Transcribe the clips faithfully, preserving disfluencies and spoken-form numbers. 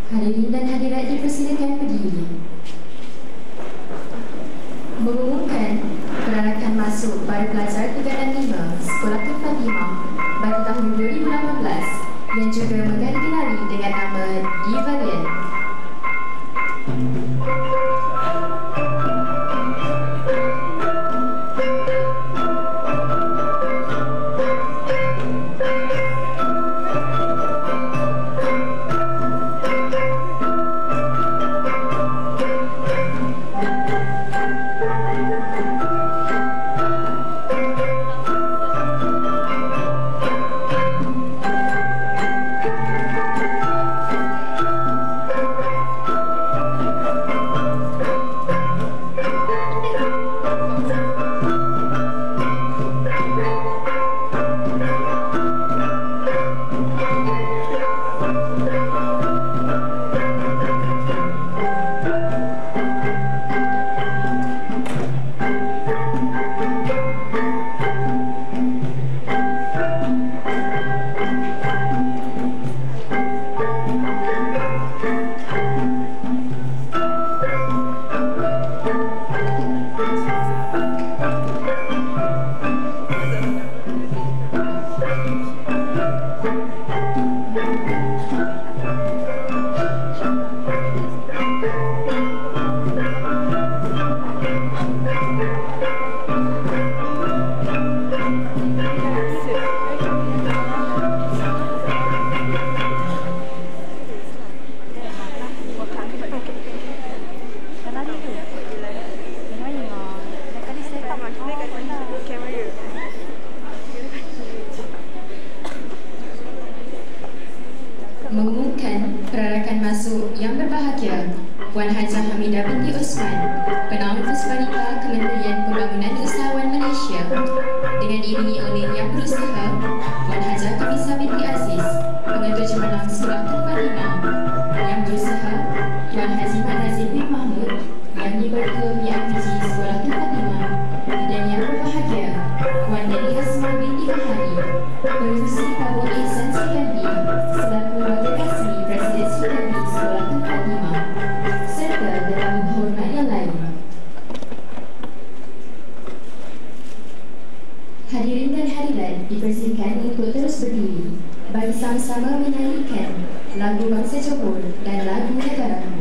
Hadirin dan hadirat dipersilakan berdiri. Mengumumkan perarakan masuk para pelajar tingkatan lima Sekolah Tun Fatimah bagi tahun dua ribu lapan belas yang juga menggelar dengan nama D-Variant. Mengumumkan perarakan masuk yang berbahagia Puan Hajah Hamidah binti Osman, Penaung Puspanita Kementerian Pembangunan Usahawan Malaysia, dengan diiringi oleh Yang Berusaha Puan Hajah Kamisa binti Aziz, Pengetua Cemerlang Sekolah Tun Fatimah, Yang Berusaha Tuan Haji Mat Nazir bin Mahmud, Yang Diberketua B R P G Sekolah Tun Fatimah, dan yang berbahagia Puan Dedi Asma binti Bahari, Pengerusi Tabung Ihsan Srikandi selaku Wakil Rasmi Presiden Srikandi Sekolah Tun Fatimah, serta tetamu hormat yang lain. Hadirin dan hadirat dipersilakan untuk terus berdiri bagi sama-sama menyanyikan lagu Bangsa Johor dan lagu Negaraku.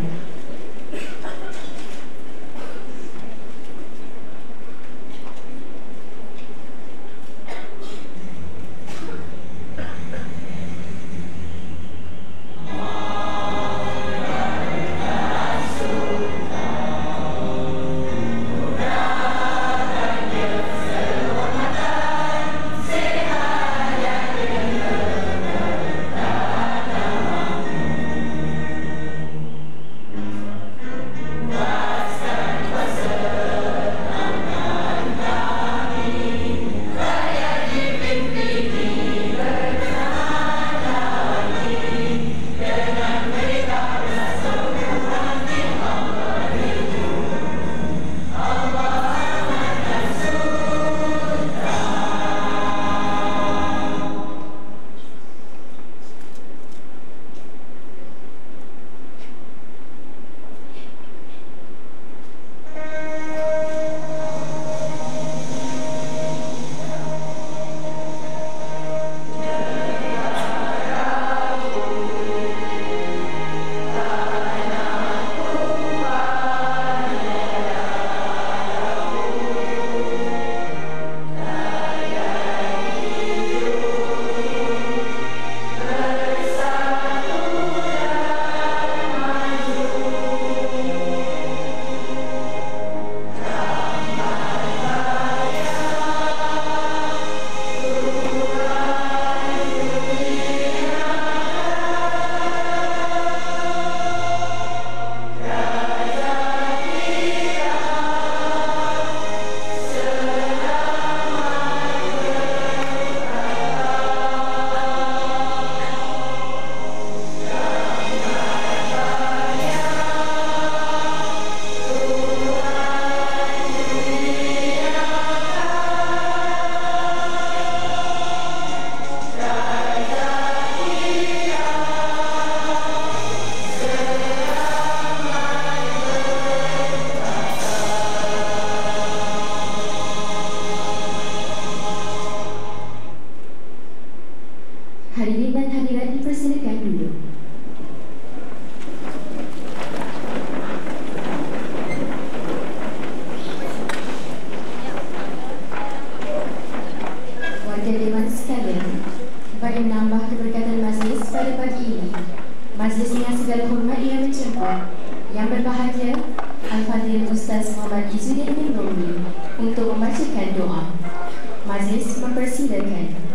Yang berbahagia, Al-Fadhil Ustaz Muhammad Izzuddin bin Romli untuk membacakan doa. Majlis mempersilakan.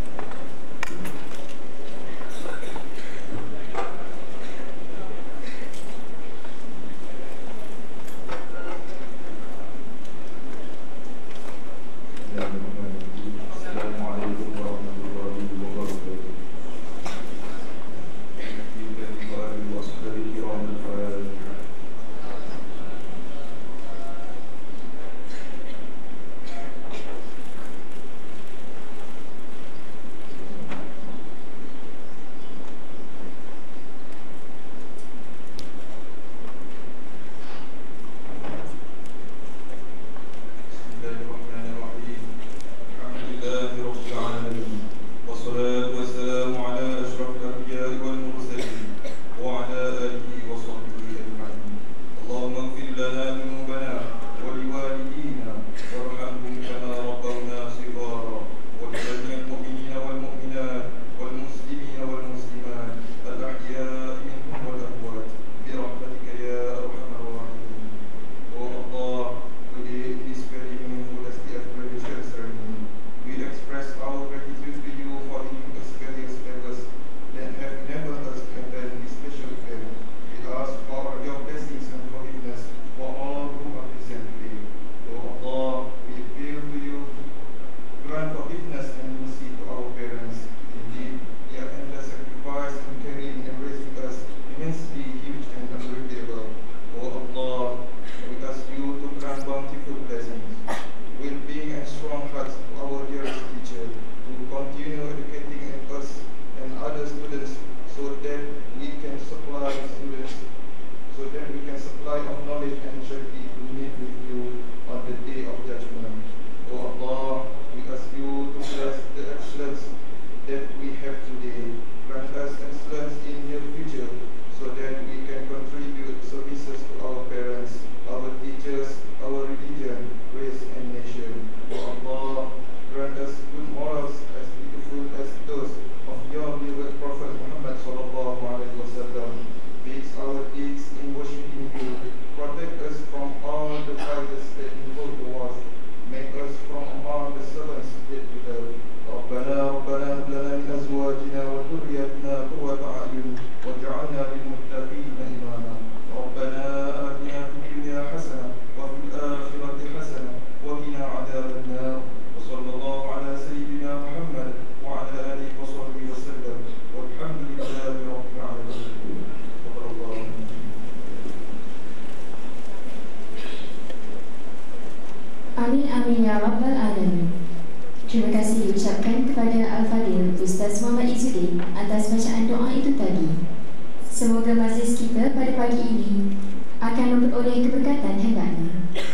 Amin amin ya rabbal alamin. Terima kasih diucapkan kepada Al-Fadhil Ustaz Muhammad Izzuddin atas bacaan doa itu tadi. Semoga majlis kita pada pagi ini akan memperoleh keberkatan hendaknya.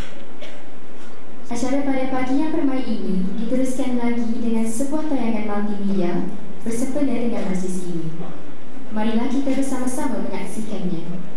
Acara pada pagi yang permai ini diteruskan lagi dengan sebuah tayangan multimedia bersempena dengan majlis ini. Marilah kita bersama-sama menyaksikannya.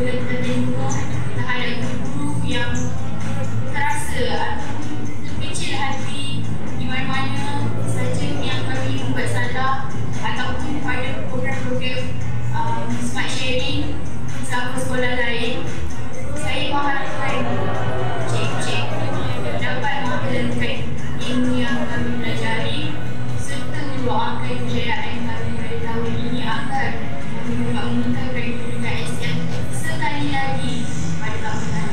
bila kita tengok terhadap guru yang terasa ataupun terpicit hati di mana-mana saja yang kami membuat salah ataupun pada program-program um, smart sharing bersama sekolah lain. Saya mengharapkan cikgu-cikgu dapat mengamalkan ilmu yang kami pelajari serta mendoakan kejayaan kami pada tahun ini agar kami dapat memintahkan pendidikan S M sekali lagi pada tahun depan.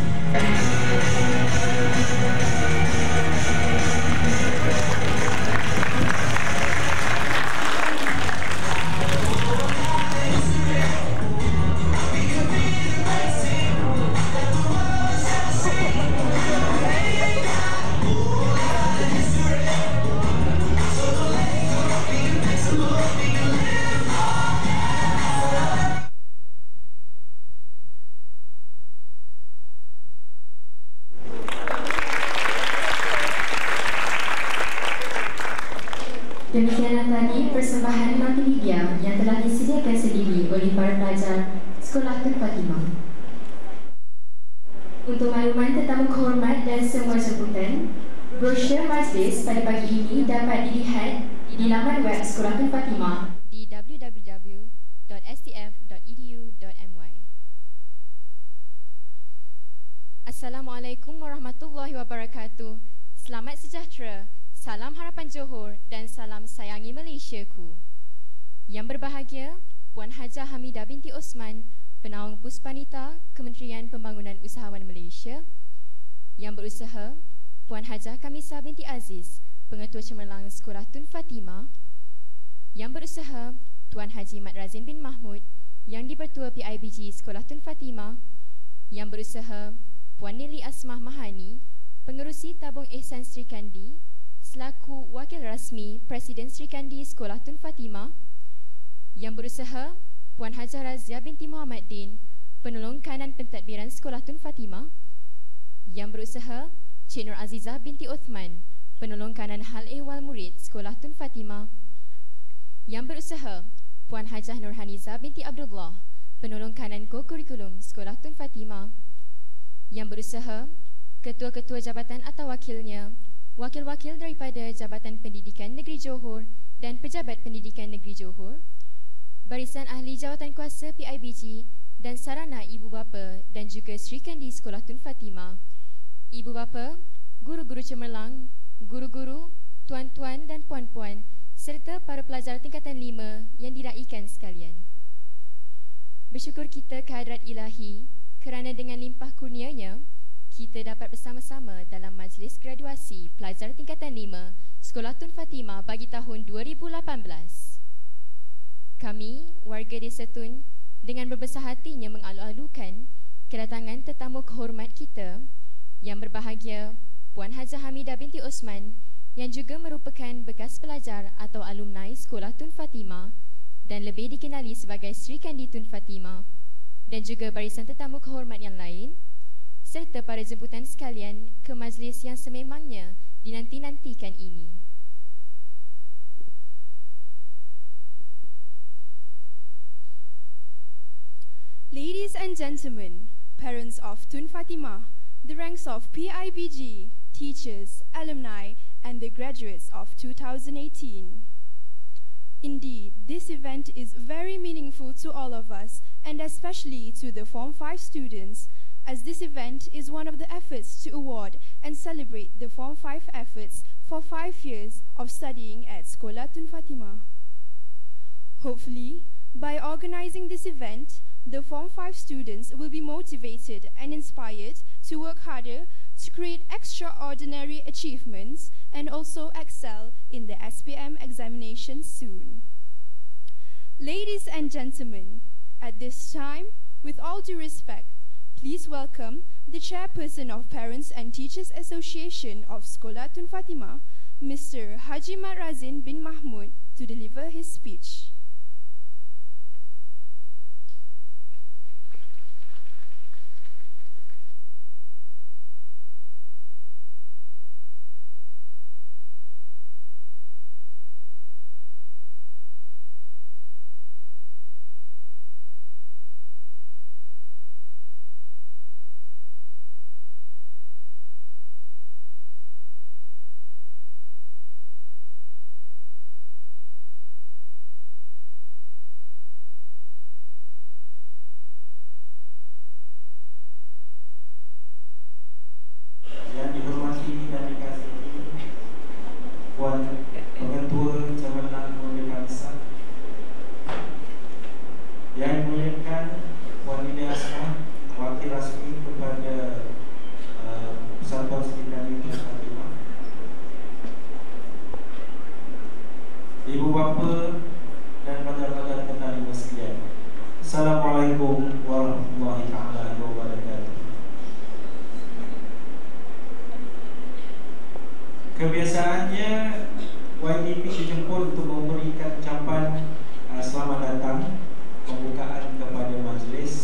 Demikianlah tadi persembahan multimedia yang telah disediakan sendiri oleh para pelajar Sekolah Tun Fatimah. Untuk makluman tetamu kehormat dan semua jemputan, brosur majlis pada pagi ini dapat dilihat di laman web Sekolah Tun Fatimah di w w w dot s t f dot e d u dot m y. Assalamualaikum warahmatullahi wabarakatuh. Selamat sejahtera. Salam harapan Johor dan salam sayangi Malaysiaku. Yang berbahagia, Puan Hajah Hamidah binti Osman, Penaung Puspanita, Kementerian Pembangunan Usahawan Malaysia. Yang berusaha, Puan Hajah Kamisa binti Aziz, Pengetua Cemerlang Sekolah Tun Fatimah. Yang berusaha, Tuan Haji Mat Razin bin Mahmud, Yang di-Pertua P I B G Sekolah Tun Fatimah. Yang berusaha, Puan Nili Asmah Mahani, Pengerusi Tabung Ihsan Sri Kandi, selaku Wakil Rasmi Presiden Sri Kandi Sekolah Tun Fatimah. Yang berusaha, Puan Hajah Razia binti Muhammad Din, Penolong Kanan Pentadbiran Sekolah Tun Fatimah. Yang berusaha, Cik Nur Azizah binti Uthman, Penolong Kanan Hal Ehwal Murid Sekolah Tun Fatimah. Yang berusaha, Puan Hajah Nurhaniza binti Abdullah, Penolong Kanan Co-Kurikulum Sekolah Tun Fatimah. Yang berusaha, Ketua-Ketua Jabatan atau Wakilnya, Wakil-wakil daripada Jabatan Pendidikan Negeri Johor dan Pejabat Pendidikan Negeri Johor, Barisan Ahli Jawatan Kuasa P I B G dan sarana ibu bapa dan juga Sri Kandi Sekolah Tun Fatimah, ibu bapa, guru-guru cemerlang, guru-guru, tuan-tuan dan puan-puan serta para pelajar tingkatan lima yang diraikan sekalian. Bersyukur kita kehadrat Ilahi kerana dengan limpah kurnianya kita dapat bersama-sama dalam majlis graduasi pelajar tingkatan lima Sekolah Tun Fatimah bagi tahun dua ribu lapan belas. Kami, warga Desa Tun, dengan berbesar hatinya mengalu-alukan kedatangan tetamu kehormat kita yang berbahagia Puan Hajah Hamidah binti Osman yang juga merupakan bekas pelajar atau alumni Sekolah Tun Fatimah dan lebih dikenali sebagai Sri Kandi Tun Fatimah, dan juga barisan tetamu kehormat yang lain, serta para jemputan sekalian ke majlis yang sememangnya dinanti-nantikan ini. Ladies and gentlemen, parents of Tun Fatimah, the ranks of P I B G, teachers, alumni, and the graduates of two thousand eighteen. Indeed, this event is very meaningful to all of us, and especially to the Form five students, as this event is one of the efforts to award and celebrate the Form five efforts for five years of studying at Sekolah Tun Fatimah. Hopefully, by organizing this event, the Form five students will be motivated and inspired to work harder to create extraordinary achievements and also excel in the S P M examinations soon. Ladies and gentlemen, at this time, with all due respect, please welcome the Chairperson of Parents and Teachers Association of Sekolah Tun Fatimah, Mister Haji Mat Razin bin Mahmud, to deliver his speech. Yang dimuliakan Puan Nini Asma, wakil rasmi kepada uh, Persatuan Sri Kandi Fatimah, Ibu bapa dan pelajar-pelajar Ketalimah sekalian, Assalamualaikum warahmatullahi taala wabarakatuh. Kebiasaannya Y D P dijemput untuk memberikan ucapan uh, selamat datang, pembukaan kepada majlis.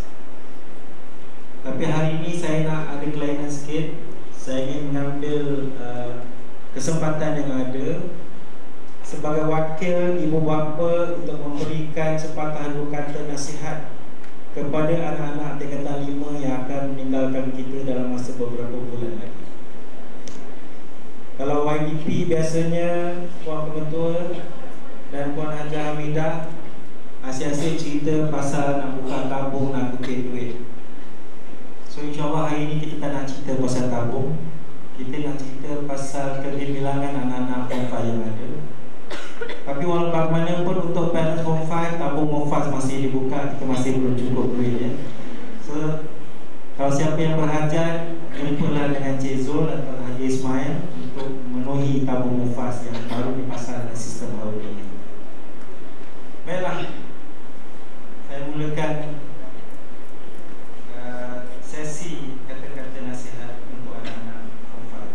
Tapi hari ini saya nak ada kelainan sikit. Saya ingin mengambil uh, kesempatan yang ada sebagai wakil ibu bapa untuk memberikan sepatah dua kata nasihat kepada anak-anak tingkatan lima yang akan meninggalkan kita dalam masa beberapa bulan lagi. Kalau Y D P biasanya Puan Pengetua dan Puan Hajah Hamidah asyik-asyik cerita pasal nak buka tabung, nak kutip duit. So insyaAllah hari ini kita tak nak cerita pasal tabung. Kita nak cerita pasal kegemilangan anak-anak Form five yang ada. Tapi walaupun bagaimanapun untuk parents Form five, tabung Mofas masih dibuka, kita masih belum cukup duit ya. So kalau siapa yang berhajat, jumpalah dengan Cik Zul atau Haji Ismail untuk memenuhi tabung Mofas yang baru dipasang dalam sistem baru ini. Baiklah, saya mulakan uh, sesi kata-kata nasihat untuk anak-anak Form five.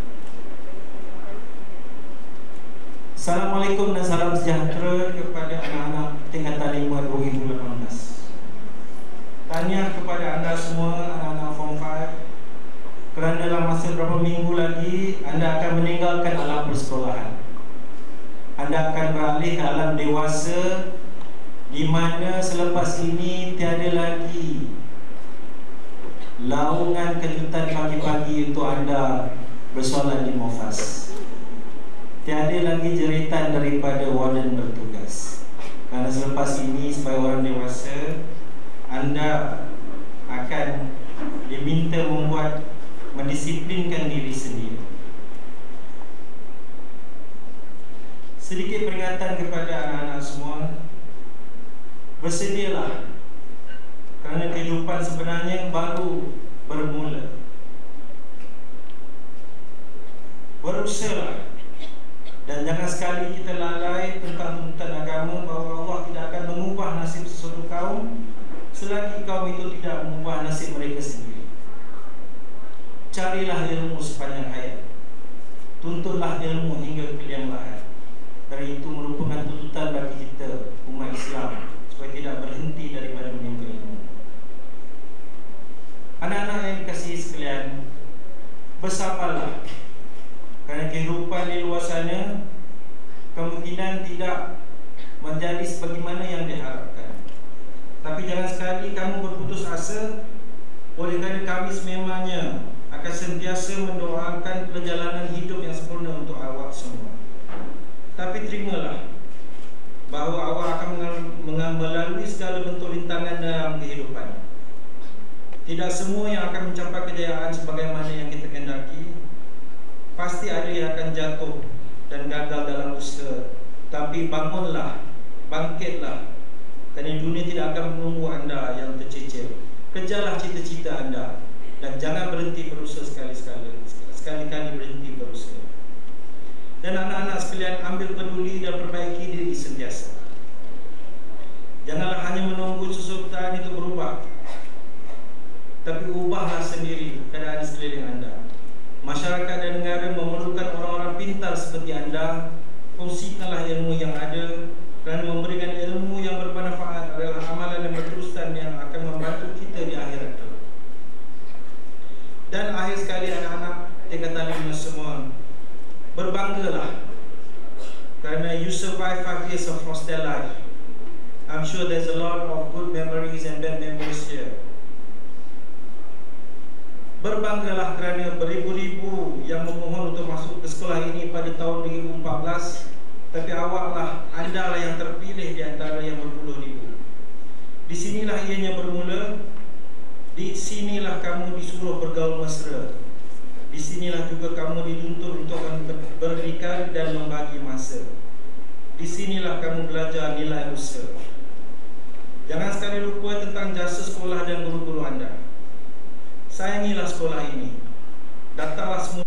Assalamualaikum dan salam sejahtera kepada anak-anak tingkatan lima dua ribu lapan belas. Tahniah kepada anda semua anak-anak Form five, kerana dalam masa beberapa minggu lagi anda akan meninggalkan alam persekolahan. Anda akan beralih ke alam dewasa, di mana selepas ini tiada lagi laungan kejutan pagi-pagi untuk anda bersolat di Mofas. Tiada lagi jeritan daripada warden bertugas. Kerana selepas ini sebagai orang dewasa, anda akan diminta membuat mendisiplinkan diri sendiri. Sedikit peringatan kepada anak-anak semua, bersedialah, kerana kehidupan sebenarnya baru bermula. Berusahalah, dan jangan sekali kita lalai tentang tuntutan agama bahawa Allah tidak akan mengubah nasib sesuatu kaum selagi kaum itu tidak mengubah nasib mereka sendiri. Carilah ilmu sepanjang hayat, tuntutlah ilmu hingga ke liang lahat. Dari itu merupakan tuntutan bagi kita umat Islam supaya tidak berhenti daripada menyembah ilmu. Anak-anak yang dikasihi sekalian, bersabarlah, kerana kehidupan di luar sana kemungkinan tidak menjadi sebagaimana yang diharapkan. Tapi jangan sekali kamu berputus asa, oleh kerana kami sememangnya akan sentiasa mendoakan perjalanan hidup yang sempurna untuk awak semua. Tapi terimalah bahawa awak akan melalui segala bentuk rintangan dalam kehidupan. Tidak semua yang akan mencapai kejayaan sebagaimana yang kita kehendaki. Pasti ada yang akan jatuh dan gagal dalam usaha. Tapi bangunlah, bangkitlah, kerana dunia tidak akan menunggu anda yang tercicir. Kejarlah cita-cita anda dan jangan berhenti berusaha sekali-sekali. Sekali-kali berhenti berusaha. Dan anak-anak sekalian, ambil peduli dan perbaiki diri sentiasa. Janganlah hanya menunggu sesuatu itu berubah, tapi ubahlah sendiri keadaan sekeliling anda. Masyarakat dan negara memerlukan orang-orang pintar seperti anda. Kongsikanlah ilmu yang ada, kerana memberikan ilmu yang bermanfaat adalah amalan yang berterusan yang akan membantu kita di akhirat kelak. Dan akhir sekali anak-anak tingkatan lima semua, berbanggalah, kerana you survive five years of hostel life. I'm sure there's a lot of good memories and bad memories here. Berbanggalah kerana beribu-ribu yang memohon untuk masuk ke sekolah ini pada tahun dua ribu empat belas, tapi awaklah, anda lah yang terpilih di antara yang berpuluh ribu. Di sinilah ianya bermula. Di sinilah kamu disuruh bergaul mesra. Di sinilah juga kamu dituntut untuk berdikari dan membagi masa. Di sinilah kamu belajar nilai usaha. sekali lupa tentang jasa sekolah dan guru-guru anda. Sayangilah sekolah ini. Datanglah semua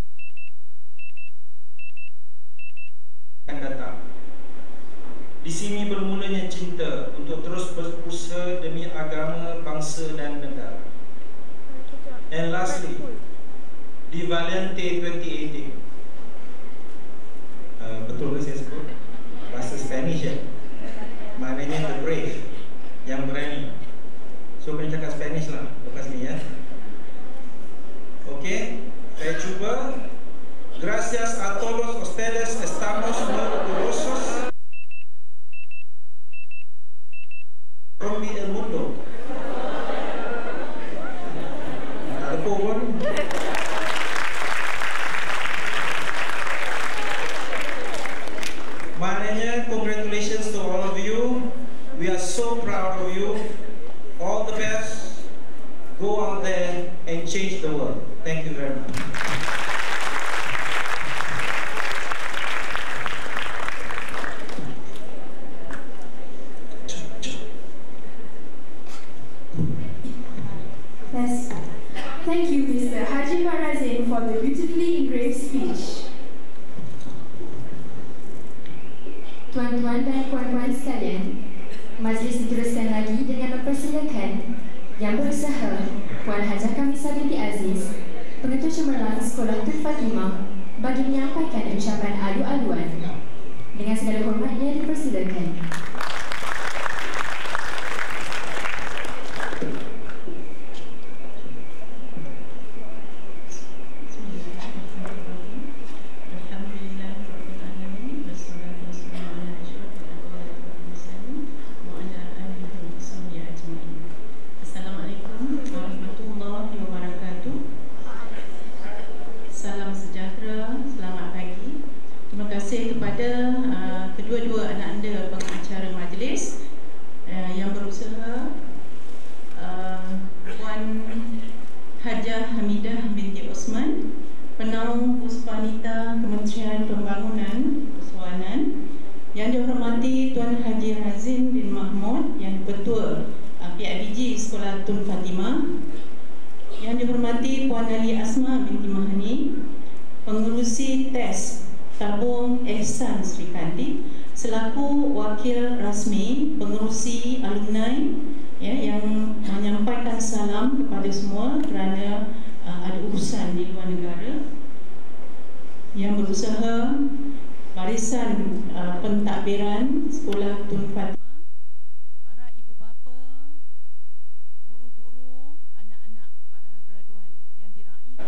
akan datang. Di sini bermulanya cinta untuk terus berusaha demi agama, bangsa dan negara. And lastly, di Valiente twenty eighteen. Uh, betul ke saya sebut? Bahasa Spanish ya? Maknanya the brave, yang berani. So, kena cakap Spanish lah lepas ni ya. Okay, saya cuba. Gracias a todos ustedes, estamos muy orgullosos. Rompi el mundo. Ada pun. Maknanya, congratulations to all of you. We are so proud of you. All the best. Go out there and change the world. Thank you very much. Yes. Thank you, Mister Haji Farazin, for the beautifully engraved speech. Tuan-tuan dan puan-puan sekalian, majlis diteruskan lagi dengan mempersilakan Yang Berusaha Puan Hajah Kamisa binti Aziz, Pengetua Cemerlang Sekolah Tun Fatimah, bagi menyampaikan ucapan alu-aluan. Dengan segala hormatnya dipersilakan. Kepada uh, kedua-dua anak anda pengacara majlis uh, yang berusaha, uh, Puan Hajah Hamidah binti Osman, Penaung Puspanita Kementerian Pembangunan Persuanan, yang dihormati Tuan Haji Razin bin Mahmud yang Ketua uh, P I B G Sekolah Tun Fatimah, yang dihormati Puan Ali Asma binti Mahani, Pengerusi Tes Tabung Ehsan Sri Kandi, selaku wakil rasmi pengerusi alumni ya, yang menyampaikan salam kepada semua kerana uh, ada urusan di luar negara, yang berusaha barisan uh, pentadbiran Sekolah Tun Fatimah, para ibu bapa, guru-guru, anak-anak para graduan yang diraihkan.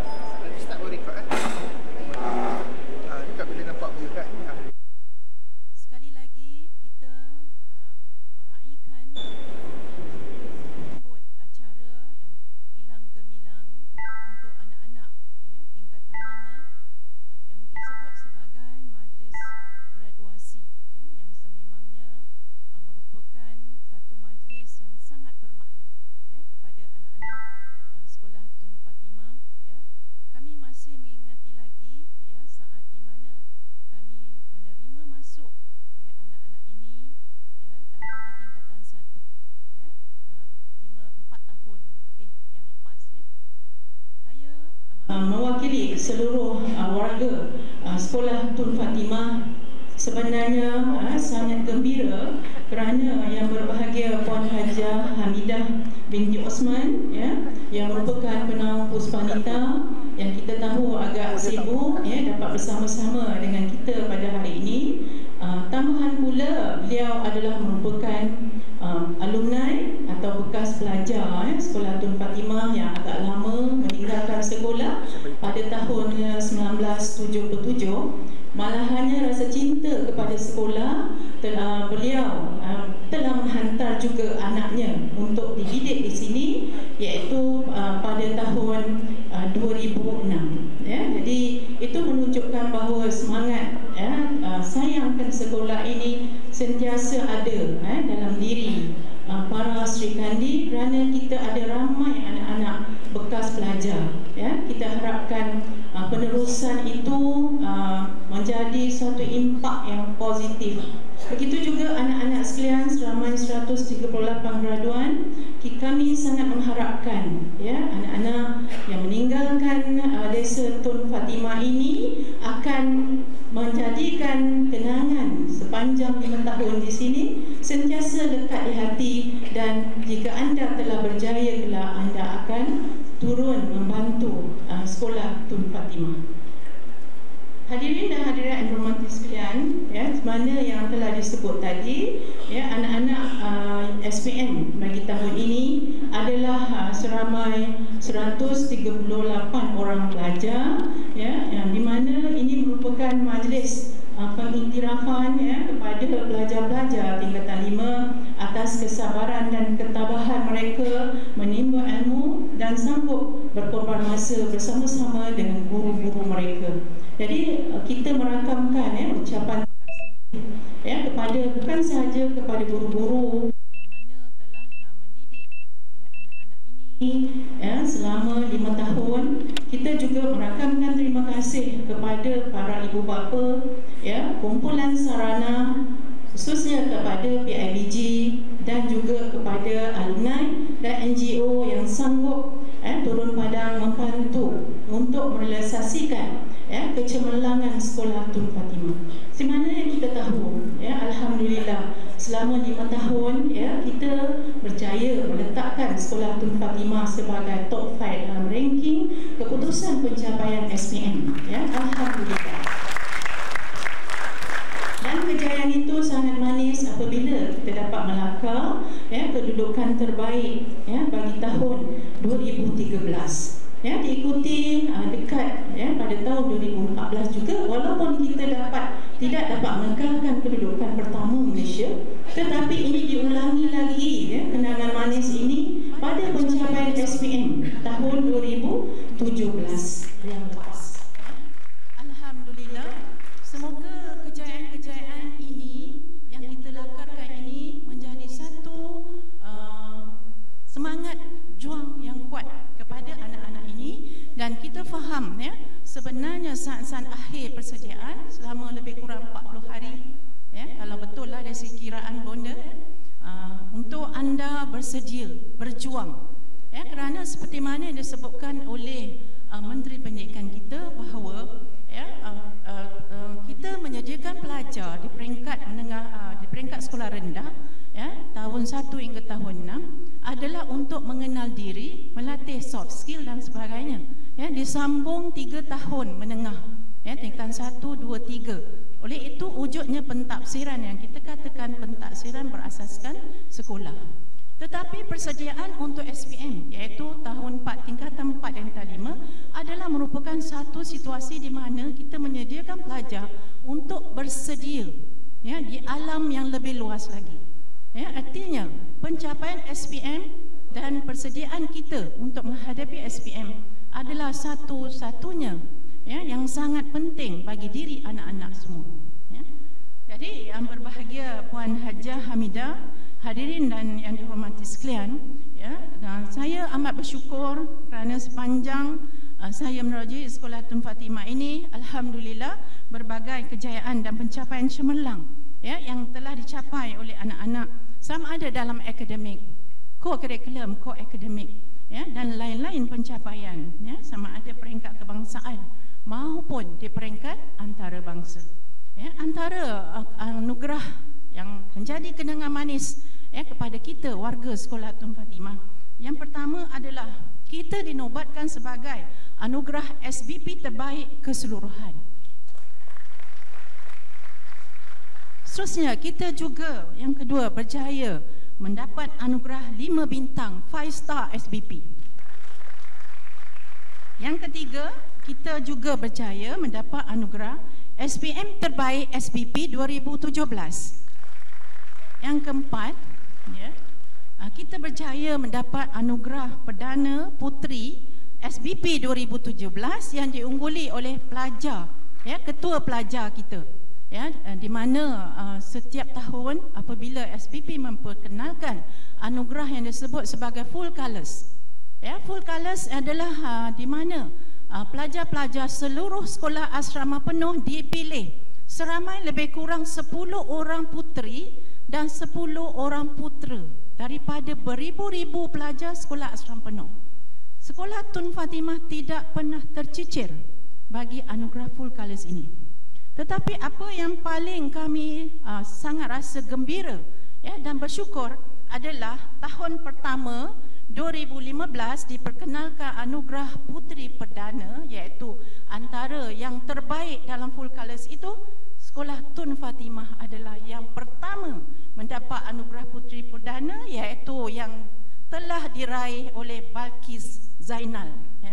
Sekali lagi kita um, meraihkan sambut acara yang hilang gemilang untuk anak-anak ya, tingkatan lima uh, yang disebut sebagai majlis graduasi ya, yang sememangnya uh, merupakan satu majlis yang sangat bermakna ya, kepada anak-anak uh, Sekolah Tun Fatimah ya. Kami masih mengingati lagi ya, saat di mana kami menerima masuk ya, anak-anak ini ya, uh, di tingkatan satu ya, um, lima empat tahun lebih yang lepas ya. Saya uh, mewakili seluruh uh, warga uh, Sekolah Tun Fatimah sebenarnya uh, sangat gembira kerana yang berbahagia Puan Hajah Hamidah binti Osman ya, yang merupakan Penaung Puspanita yang kita tahu agak sibuk ya, dapat bersama-sama dengan kita pada hari ini. Uh, tambahan pula beliau adalah merupakan uh, alumni atau bekas pelajar ya, Sekolah Tun Fatimah yang agak lama meninggalkan sekolah pada tahun sembilan belas tujuh puluh tujuh. Malahannya rasa cinta kepada sekolah telah, beliau uh, telah menghantar juga anaknya untuk dididik di sini, iaitu uh, pada tahun uh, dua ribu enam ya. Jadi itu menunjukkan bahawa semangat ya, uh, sayangkan sekolah ini sentiasa ada eh, dalam diri uh, para Sri Kandi, kerana kita ada ramai anak-anak bekas pelajar ya. Kita harapkan uh, penerusan itu uh, menjadi suatu impak yang positif Begitu juga anak-anak sekalian seramai seratus tiga puluh lapan graduan, kami sangat mengharapkan ya anak-anak yang meninggalkan uh, Desa Tun Fatimah ini akan menjadikan kenangan sepanjang lima tahun di sini sentiasa dekat di hati, dan jika anda telah berjaya kelak, anda akan turun membantu uh, sekolah Tun Fatimah. Hadirin dan hadirat yang berhormati sekalian, ya, mana yang telah disebut tadi, ya, anak-anak uh, S P M bagi tahun ini adalah uh, seramai seratus tiga puluh lapan orang pelajar, ya, yang di mana ini merupakan majlis uh, pengiktirafan ya kepada pelajar-pelajar tingkatan lima atas kesabaran dan ketabahan mereka menimba ilmu dan sanggup berkorban masa bersama-sama dengan guru-guru mereka. Jadi kita merakamkan ya ucapan ya kepada bukan sahaja kepada guru-guru yang mana telah uh, mendidik ya anak-anak ini ya selama lima tahun. Kita juga merakamkan terima kasih kepada para ibu bapa ya, kumpulan sarana, khususnya kepada P I B G dan juga kepada alumni dan N G O yang sanggup eh, turun padang membantu untuk merealisasikan ya kecemerlangan sekolah Tun Fatimah. Di mana yang kita tahu ya, alhamdulillah selama lima tahun ya kita berjaya meletakkan sekolah Tun Fatimah sebagai top lima dalam ranking keputusan pencapaian S P M ya, alhamdulillah. Dan kejayaan itu sangat manis apabila kita dapat melakar ya kedudukan terbaik ya bagi tahun dua ribu tiga belas. Ya, diikuti uh, dekat ya pada tahun dua ribu empat belas juga, walaupun kita dapat tidak dapat menekalkan kedudukan pertama Malaysia, tetapi ini diulangi lagi ya kenangan manis ini pada pencapaian S P M tahun dua ribu tujuh belas yang lepas. Alhamdulillah, semoga kejayaan-kejayaan ini yang kita lakarkan ini menjadi satu uh, semangat juang yang kuat kepada anak-anak ini, dan kita faham ya sebenarnya saat-saat akhir persediaan selama lebih kurang empat puluh hari ya, kalau betul lah dari segi kiraan bonda ya, uh, untuk anda bersedia berjuang ya, kerana seperti mana yang disebutkan oleh uh, Menteri Pendidikan kita bahawa ya uh, uh, uh, kita menyediakan pelajar di peringkat menengah uh, di peringkat sekolah rendah ya tahun satu hingga tahun enam adalah untuk mengenal diri, melatih soft skill dan sebagainya. Ya, disambung tiga tahun menengah, ya, tingkatan satu, dua, tiga. Oleh itu wujudnya pentafsiran yang kita katakan pentafsiran berasaskan sekolah. Tetapi persediaan untuk S P M iaitu tahun empat, tingkatan empat dan tingkatan lima adalah merupakan satu situasi di mana kita menyediakan pelajar untuk bersedia ya di alam yang lebih luas lagi. Ya, artinya pencapaian S P M dan persediaan kita untuk menghadapi S P M adalah satu-satunya ya, yang sangat penting bagi diri anak-anak semua. Ya. Jadi yang berbahagia Puan Hajah Hamidah, hadirin dan yang dihormati sekalian, ya, saya amat bersyukur kerana sepanjang uh, saya meneroji Sekolah Tun Fatimah ini, alhamdulillah berbagai kejayaan dan pencapaian cemerlang ya, yang telah dicapai oleh anak-anak, sama ada dalam akademik, co-curriculum, co-akademik ya, dan lain-lain pencapaian ya, sama ada peringkat kebangsaan maupun di peringkat antarabangsa. Ya, antara uh, anugerah yang menjadi kenangan manis ya, kepada kita warga Sekolah Tun Fatimah, yang pertama adalah kita dinobatkan sebagai anugerah S B P terbaik keseluruhan. Seterusnya, kita juga yang kedua berjaya mendapat anugerah lima bintang five star S B P. Yang ketiga, kita juga berjaya mendapat anugerah S P M terbaik S B P dua ribu tujuh belas. Yang keempat, ya, kita berjaya mendapat anugerah Perdana Puteri S B P dua ribu tujuh belas yang diungguli oleh pelajar, ya, ketua pelajar kita. Ya, di mana uh, setiap tahun apabila S B P memperkenalkan anugerah yang disebut sebagai full colours, ya, full colours adalah uh, di mana pelajar-pelajar uh, seluruh sekolah asrama penuh dipilih seramai lebih kurang sepuluh orang puteri dan sepuluh orang putera daripada beribu-ribu pelajar sekolah asrama penuh. Sekolah Tun Fatimah tidak pernah tercicir bagi anugerah Full Colours ini. Tetapi apa yang paling kami uh, sangat rasa gembira ya, dan bersyukur adalah tahun pertama dua ribu lima belas diperkenalkan anugerah Puteri Perdana, iaitu antara yang terbaik dalam Full Colours itu, Sekolah Tun Fatimah adalah yang pertama mendapat anugerah Puteri Perdana, iaitu yang telah diraih oleh Balkis Zainal ya.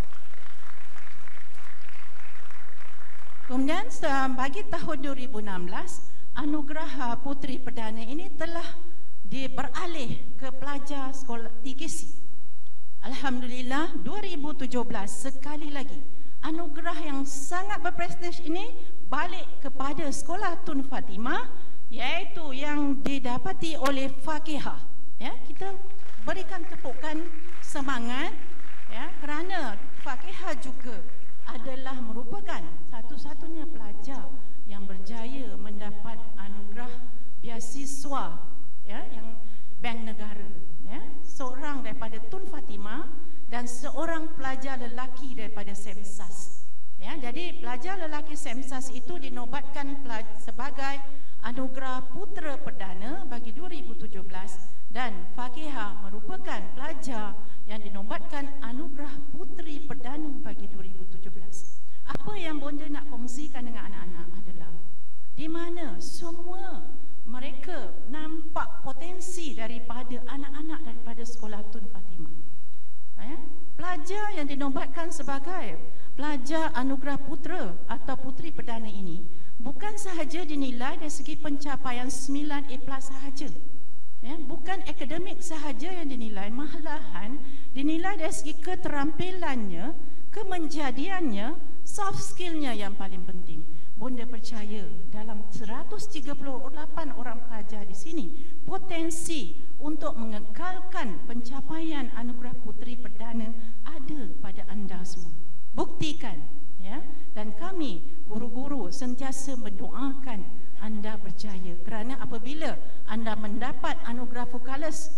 Kemudian bagi tahun dua ribu enam belas, anugerah Puteri Perdana ini telah di beralih ke pelajar sekolah T K C. Alhamdulillah, dua ribu tujuh belas sekali lagi anugerah yang sangat berprestij ini balik kepada Sekolah Tun Fatimah, iaitu yang didapati oleh Fakihah. Ya, kita berikan tepukan semangat ya, kerana Fakihah juga adalah merupakan satu-satunya pelajar yang berjaya mendapat anugerah beasiswa ya, yang Bank Negara ya, seorang daripada Tun Fatimah dan seorang pelajar lelaki daripada Semsas ya. Jadi pelajar lelaki Semsas itu dinobatkan sebagai anugerah Putera Perdana bagi dua ribu tujuh belas, dan Fakihah merupakan pelajar yang dinobatkan anugerah Puteri Perdana bagi dua ribu tujuh belas. Apa yang bonda nak kongsikan dengan anak-anak adalah di mana semua mereka nampak potensi daripada anak-anak daripada Sekolah Tun Fatimah. Eh? Pelajar yang dinobatkan sebagai pelajar anugerah putera atau puteri perdana ini bukan sahaja dinilai dari segi pencapaian sembilan A plus sahaja. Ya, bukan akademik sahaja yang dinilai, malahan dinilai dari segi keterampilannya, kemenjadiannya, soft skillnya yang paling penting. Bonda percaya dalam seratus tiga puluh lapan orang pelajar di sini, potensi untuk mengekalkan pencapaian anugerah Puteri Perdana ada pada anda semua. Buktikan ya, dan kami guru-guru sentiasa mendoakan anda berjaya, kerana apabila anda mendapat anugerah Full Colours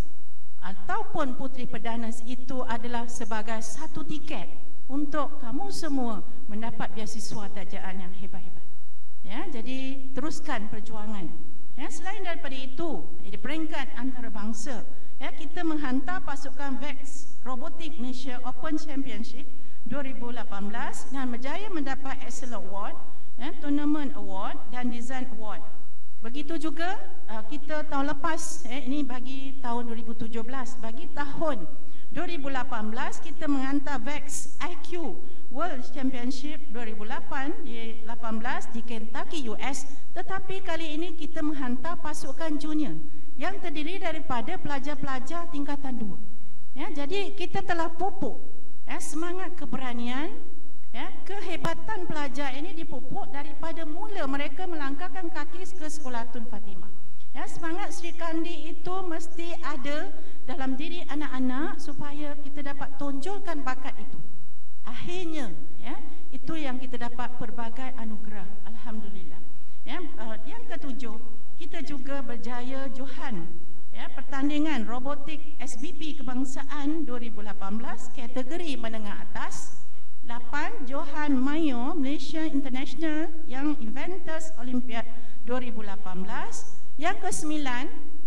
ataupun Puteri Perdana, itu adalah sebagai satu tiket untuk kamu semua mendapat beasiswa tajaan yang hebat-hebat. Ya, jadi teruskan perjuangan. Ya, selain daripada itu, di peringkat antarabangsa, ya, kita menghantar pasukan Vex Robotic Malaysia Open Championship dua ribu lapan belas dan berjaya mendapat Excellent Award, ya, Tournament Award dan Design Award. Begitu juga uh, kita tahun lepas, eh, ini bagi tahun dua ribu tujuh belas, bagi tahun dua ribu lapan belas kita menghantar Vex I Q World Championship dua ribu lapan di lapan belas di Kentucky U S, tetapi kali ini kita menghantar pasukan junior yang terdiri daripada pelajar-pelajar tingkatan dua. Ya, jadi kita telah pupuk ya, semangat keberanian, ya, kehebatan pelajar ini dipupuk daripada mula mereka melangkahkan kaki ke Sekolah Tun Fatimah. Ya, semangat Sri Kandi itu mesti ada dalam diri anak-anak supaya kita dapat tonjolkan bakat itu. Akhirnya, ya, itu yang kita dapat pelbagai anugerah. Alhamdulillah. Ya, uh, yang ketujuh, kita juga berjaya Johan, ya, pertandingan robotik S B P kebangsaan dua ribu lapan belas kategori menengah atas. lapan Johan Mayo Malaysia International Young Inventors Olympiad dua ribu lapan belas. Yang kesembilan,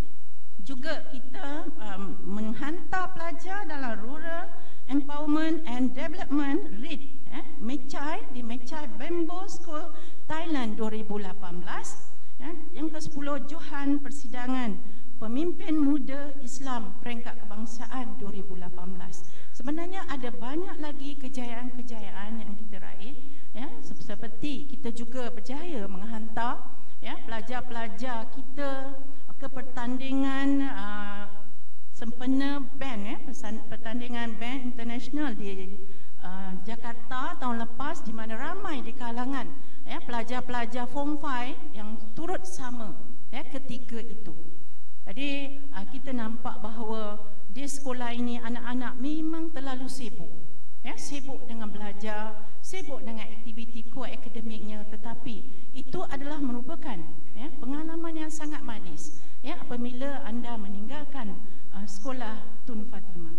juga kita um, menghantar pelajar dalam Rural Empowerment and Development R I D eh, Mechai di Mechai Bamboo School Thailand dua ribu lapan belas. eh. Yang kesepuluh, Johan Persidangan Pemimpin Muda Islam Peringkat Kebangsaan dua ribu lapan belas. Sebenarnya ada banyak lagi kejayaan-kejayaan yang kita raih, ya, seperti kita juga berjaya menghantar ya, pelajar-pelajar kita ke pertandingan uh, sempena band, ya, pertandingan band international di uh, Jakarta tahun lepas, di mana ramai di kalangan ya, pelajar-pelajar Form lima yang turut sama ya, ketika itu. Jadi uh, kita nampak bahawa di sekolah ini anak-anak memang terlalu sibuk, ya, sibuk dengan belajar, sibuk dengan aktiviti ko-akademiknya, tetapi itu adalah merupakan ya, pengalaman yang sangat manis ya, apabila anda meninggalkan uh, sekolah Tun Fatimah.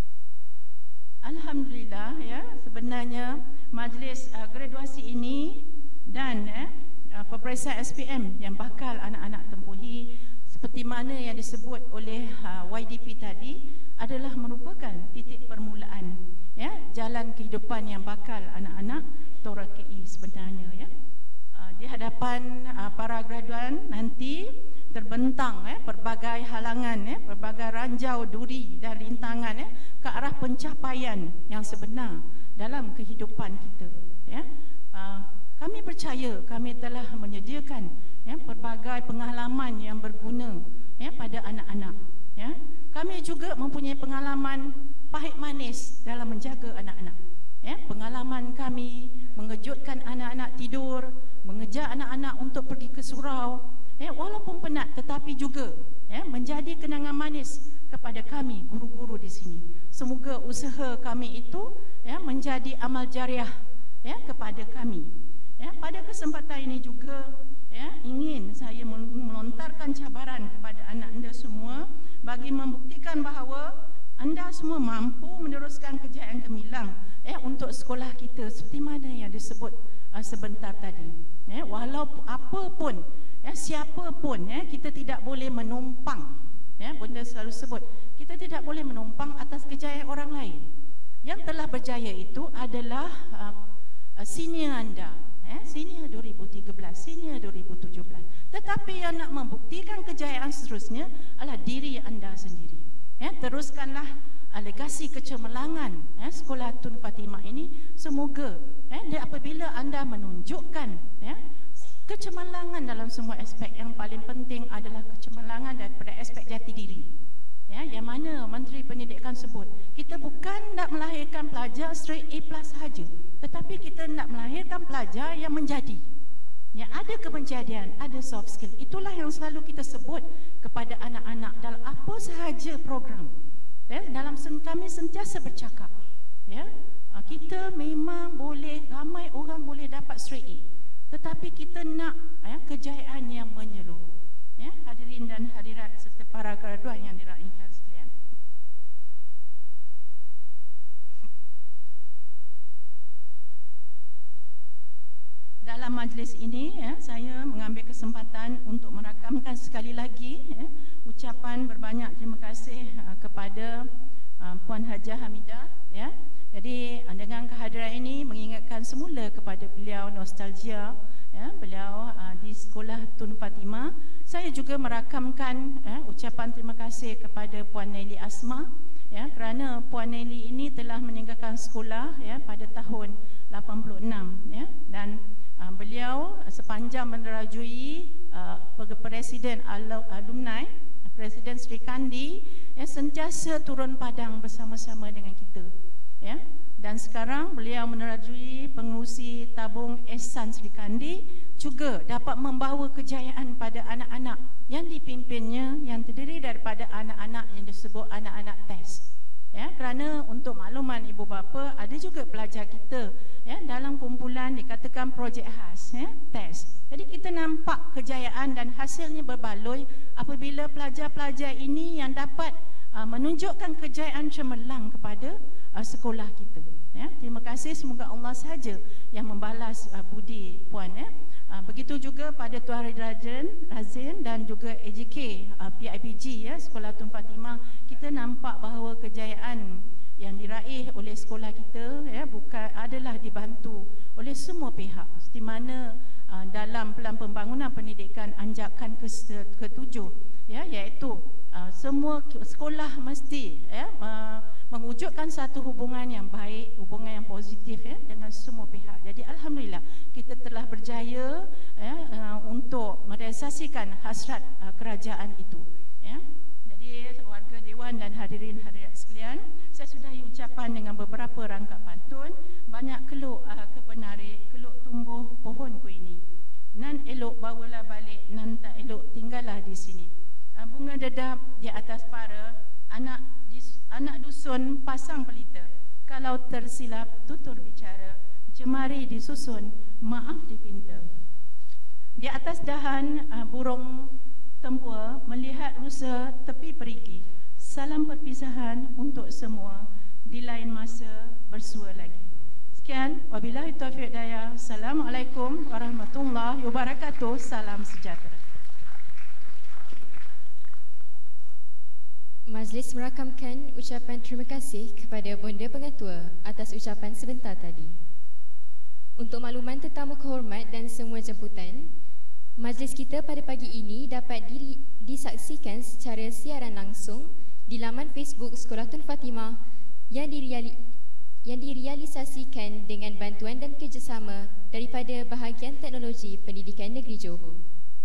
Alhamdulillah ya, sebenarnya majlis uh, graduasi ini dan eh, uh, peperiksaan S P M yang bakal anak-anak tempuhi seperti mana yang disebut oleh uh, Y D P tadi adalah merupakan titik permulaan ya, jalan kehidupan yang bakal anak-anak torakei sebenarnya ya. Uh, di hadapan uh, para graduan nanti terbentang eh, pelbagai halangan eh, pelbagai ranjau duri dan rintangan eh, ke arah pencapaian yang sebenar dalam kehidupan kita ya. Uh, kami percaya kami telah menyediakan ya, pelbagai pengalaman yang berguna ya, pada anak-anak ya. Kami juga mempunyai pengalaman pahit manis dalam menjaga anak-anak ya. Pengalaman kami mengejutkan anak-anak tidur, mengejar anak-anak untuk pergi ke surau ya, walaupun penat tetapi juga ya, menjadi kenangan manis kepada kami guru-guru di sini. Semoga usaha kami itu ya, menjadi amal jariah ya, kepada kami ya. Pada kesempatan ini juga ya, ingin saya melontarkan cabaran kepada anak anda semua bagi membuktikan bahawa anda semua mampu meneruskan kejayaan gemilang ya, untuk sekolah kita seperti mana yang disebut uh, sebentar tadi ya. Walaupun apapun ya, siapapun ya, kita tidak boleh menumpang ya, benda selalu sebut kita tidak boleh menumpang atas kejayaan orang lain. Yang telah berjaya itu adalah uh, uh, senior anda ya, senior dua ribu tiga belas, senior dua ribu tujuh belas. Tetapi yang nak membuktikan kejayaan seterusnya adalah diri anda sendiri ya. Teruskanlah uh, legasi kecemerlangan ya, sekolah Tun Fatimah ini. Semoga ya, apabila anda menunjukkan ya, kecemerlangan dalam semua aspek, yang paling penting adalah kecemerlangan daripada aspek jati diri ya, yang mana Menteri Pendidikan sebut kita bukan nak melahirkan pelajar straight A plus sahaja, tetapi kita nak melahirkan pelajar yang menjadi yang ada kemenjadian, ada soft skill. Itulah yang selalu kita sebut kepada anak-anak dalam apa sahaja program ya. Dalam kami sentiasa bercakap ya, kita memang boleh, ramai orang boleh dapat straight A, tetapi kita nak ya, kejayaan yang menyeluruh ya. Hadirin dan hadirat serta para graduan yang dirahmati sekalian, dalam majlis ini ya, saya mengambil kesempatan untuk merakamkan sekali lagi ya, ucapan berbanyak terima kasih uh, kepada uh, Puan Hajah Hamidah ya. Jadi dengan kehadiran ini mengingatkan semula kepada beliau nostalgia ya, beliau uh, di sekolah Tun Fatimah. Saya juga merakamkan ya, ucapan terima kasih kepada Puan Nelly Asma ya, kerana Puan Nelly ini telah meninggalkan sekolah ya, pada tahun lapan puluh enam ya, dan uh, beliau sepanjang menerajui uh, Presiden Alumni, Presiden Sri Kandi ya, sentiasa turun padang bersama-sama dengan kita ya. Dan sekarang beliau menerajui pengurusi tabung Ehsan Sri Kandi, juga dapat membawa kejayaan pada anak-anak yang dipimpinnya, yang terdiri daripada anak-anak yang disebut anak-anak test ya. Kerana untuk makluman ibu bapa, ada juga pelajar kita ya, dalam kumpulan dikatakan projek khas ya, test. Jadi kita nampak kejayaan dan hasilnya berbaloi apabila pelajar-pelajar ini yang dapat uh, menunjukkan kejayaan cemerlang kepada uh, sekolah kita ya. Terima kasih, semoga Allah sahaja yang membalas uh, budi puan ya. Uh, begitu juga pada Tuan Razin, Razin dan juga A J K uh, P I P G ya, Sekolah Tun Fatimah. Kita nampak bahawa kejayaan yang diraih oleh sekolah kita ya, bukan adalah dibantu oleh semua pihak, di mana uh, dalam pelan pembangunan pendidikan anjakan ketujuh ya, iaitu uh, semua sekolah mesti ya, uh, mewujudkan satu hubungan yang baik, hubungan yang positif ya, dengan semua pihak. Jadi alhamdulillah kita telah berjaya ya, uh, untuk merealisasikan hasrat uh, kerajaan itu ya. Jadi warga dewan dan hadirin hadirat sekalian, saya sudahi ucapan dengan beberapa rangkap pantun. Banyak keluk uh, kebenarik, keluk tumbuh pohonku ini. Nan elok bawalah balik, nan tak elok tinggallah di sini. Uh, bunga dedap di atas para, anak dis, anak dusun pasang pelita. Kalau tersilap tutur bicara, cemari disusun, maaf dipinta. Di atas dahan uh, burung tempua melihat rusa tepi perigi. Salam perpisahan untuk semua, di lain masa bersua lagi. Sekian, wabillahi taufiq daya. Assalamualaikum warahmatullahi wabarakatuh. Salam sejahtera. Majlis merakamkan ucapan terima kasih kepada Bonda Pengetua atas ucapan sebentar tadi. Untuk makluman tetamu kehormat dan semua jemputan, majlis kita pada pagi ini dapat diri, disaksikan secara siaran langsung di laman Facebook Sekolah Tun Fatimah yang, direali, yang direalisasikan dengan bantuan dan kerjasama daripada Bahagian Teknologi Pendidikan Negeri Johor.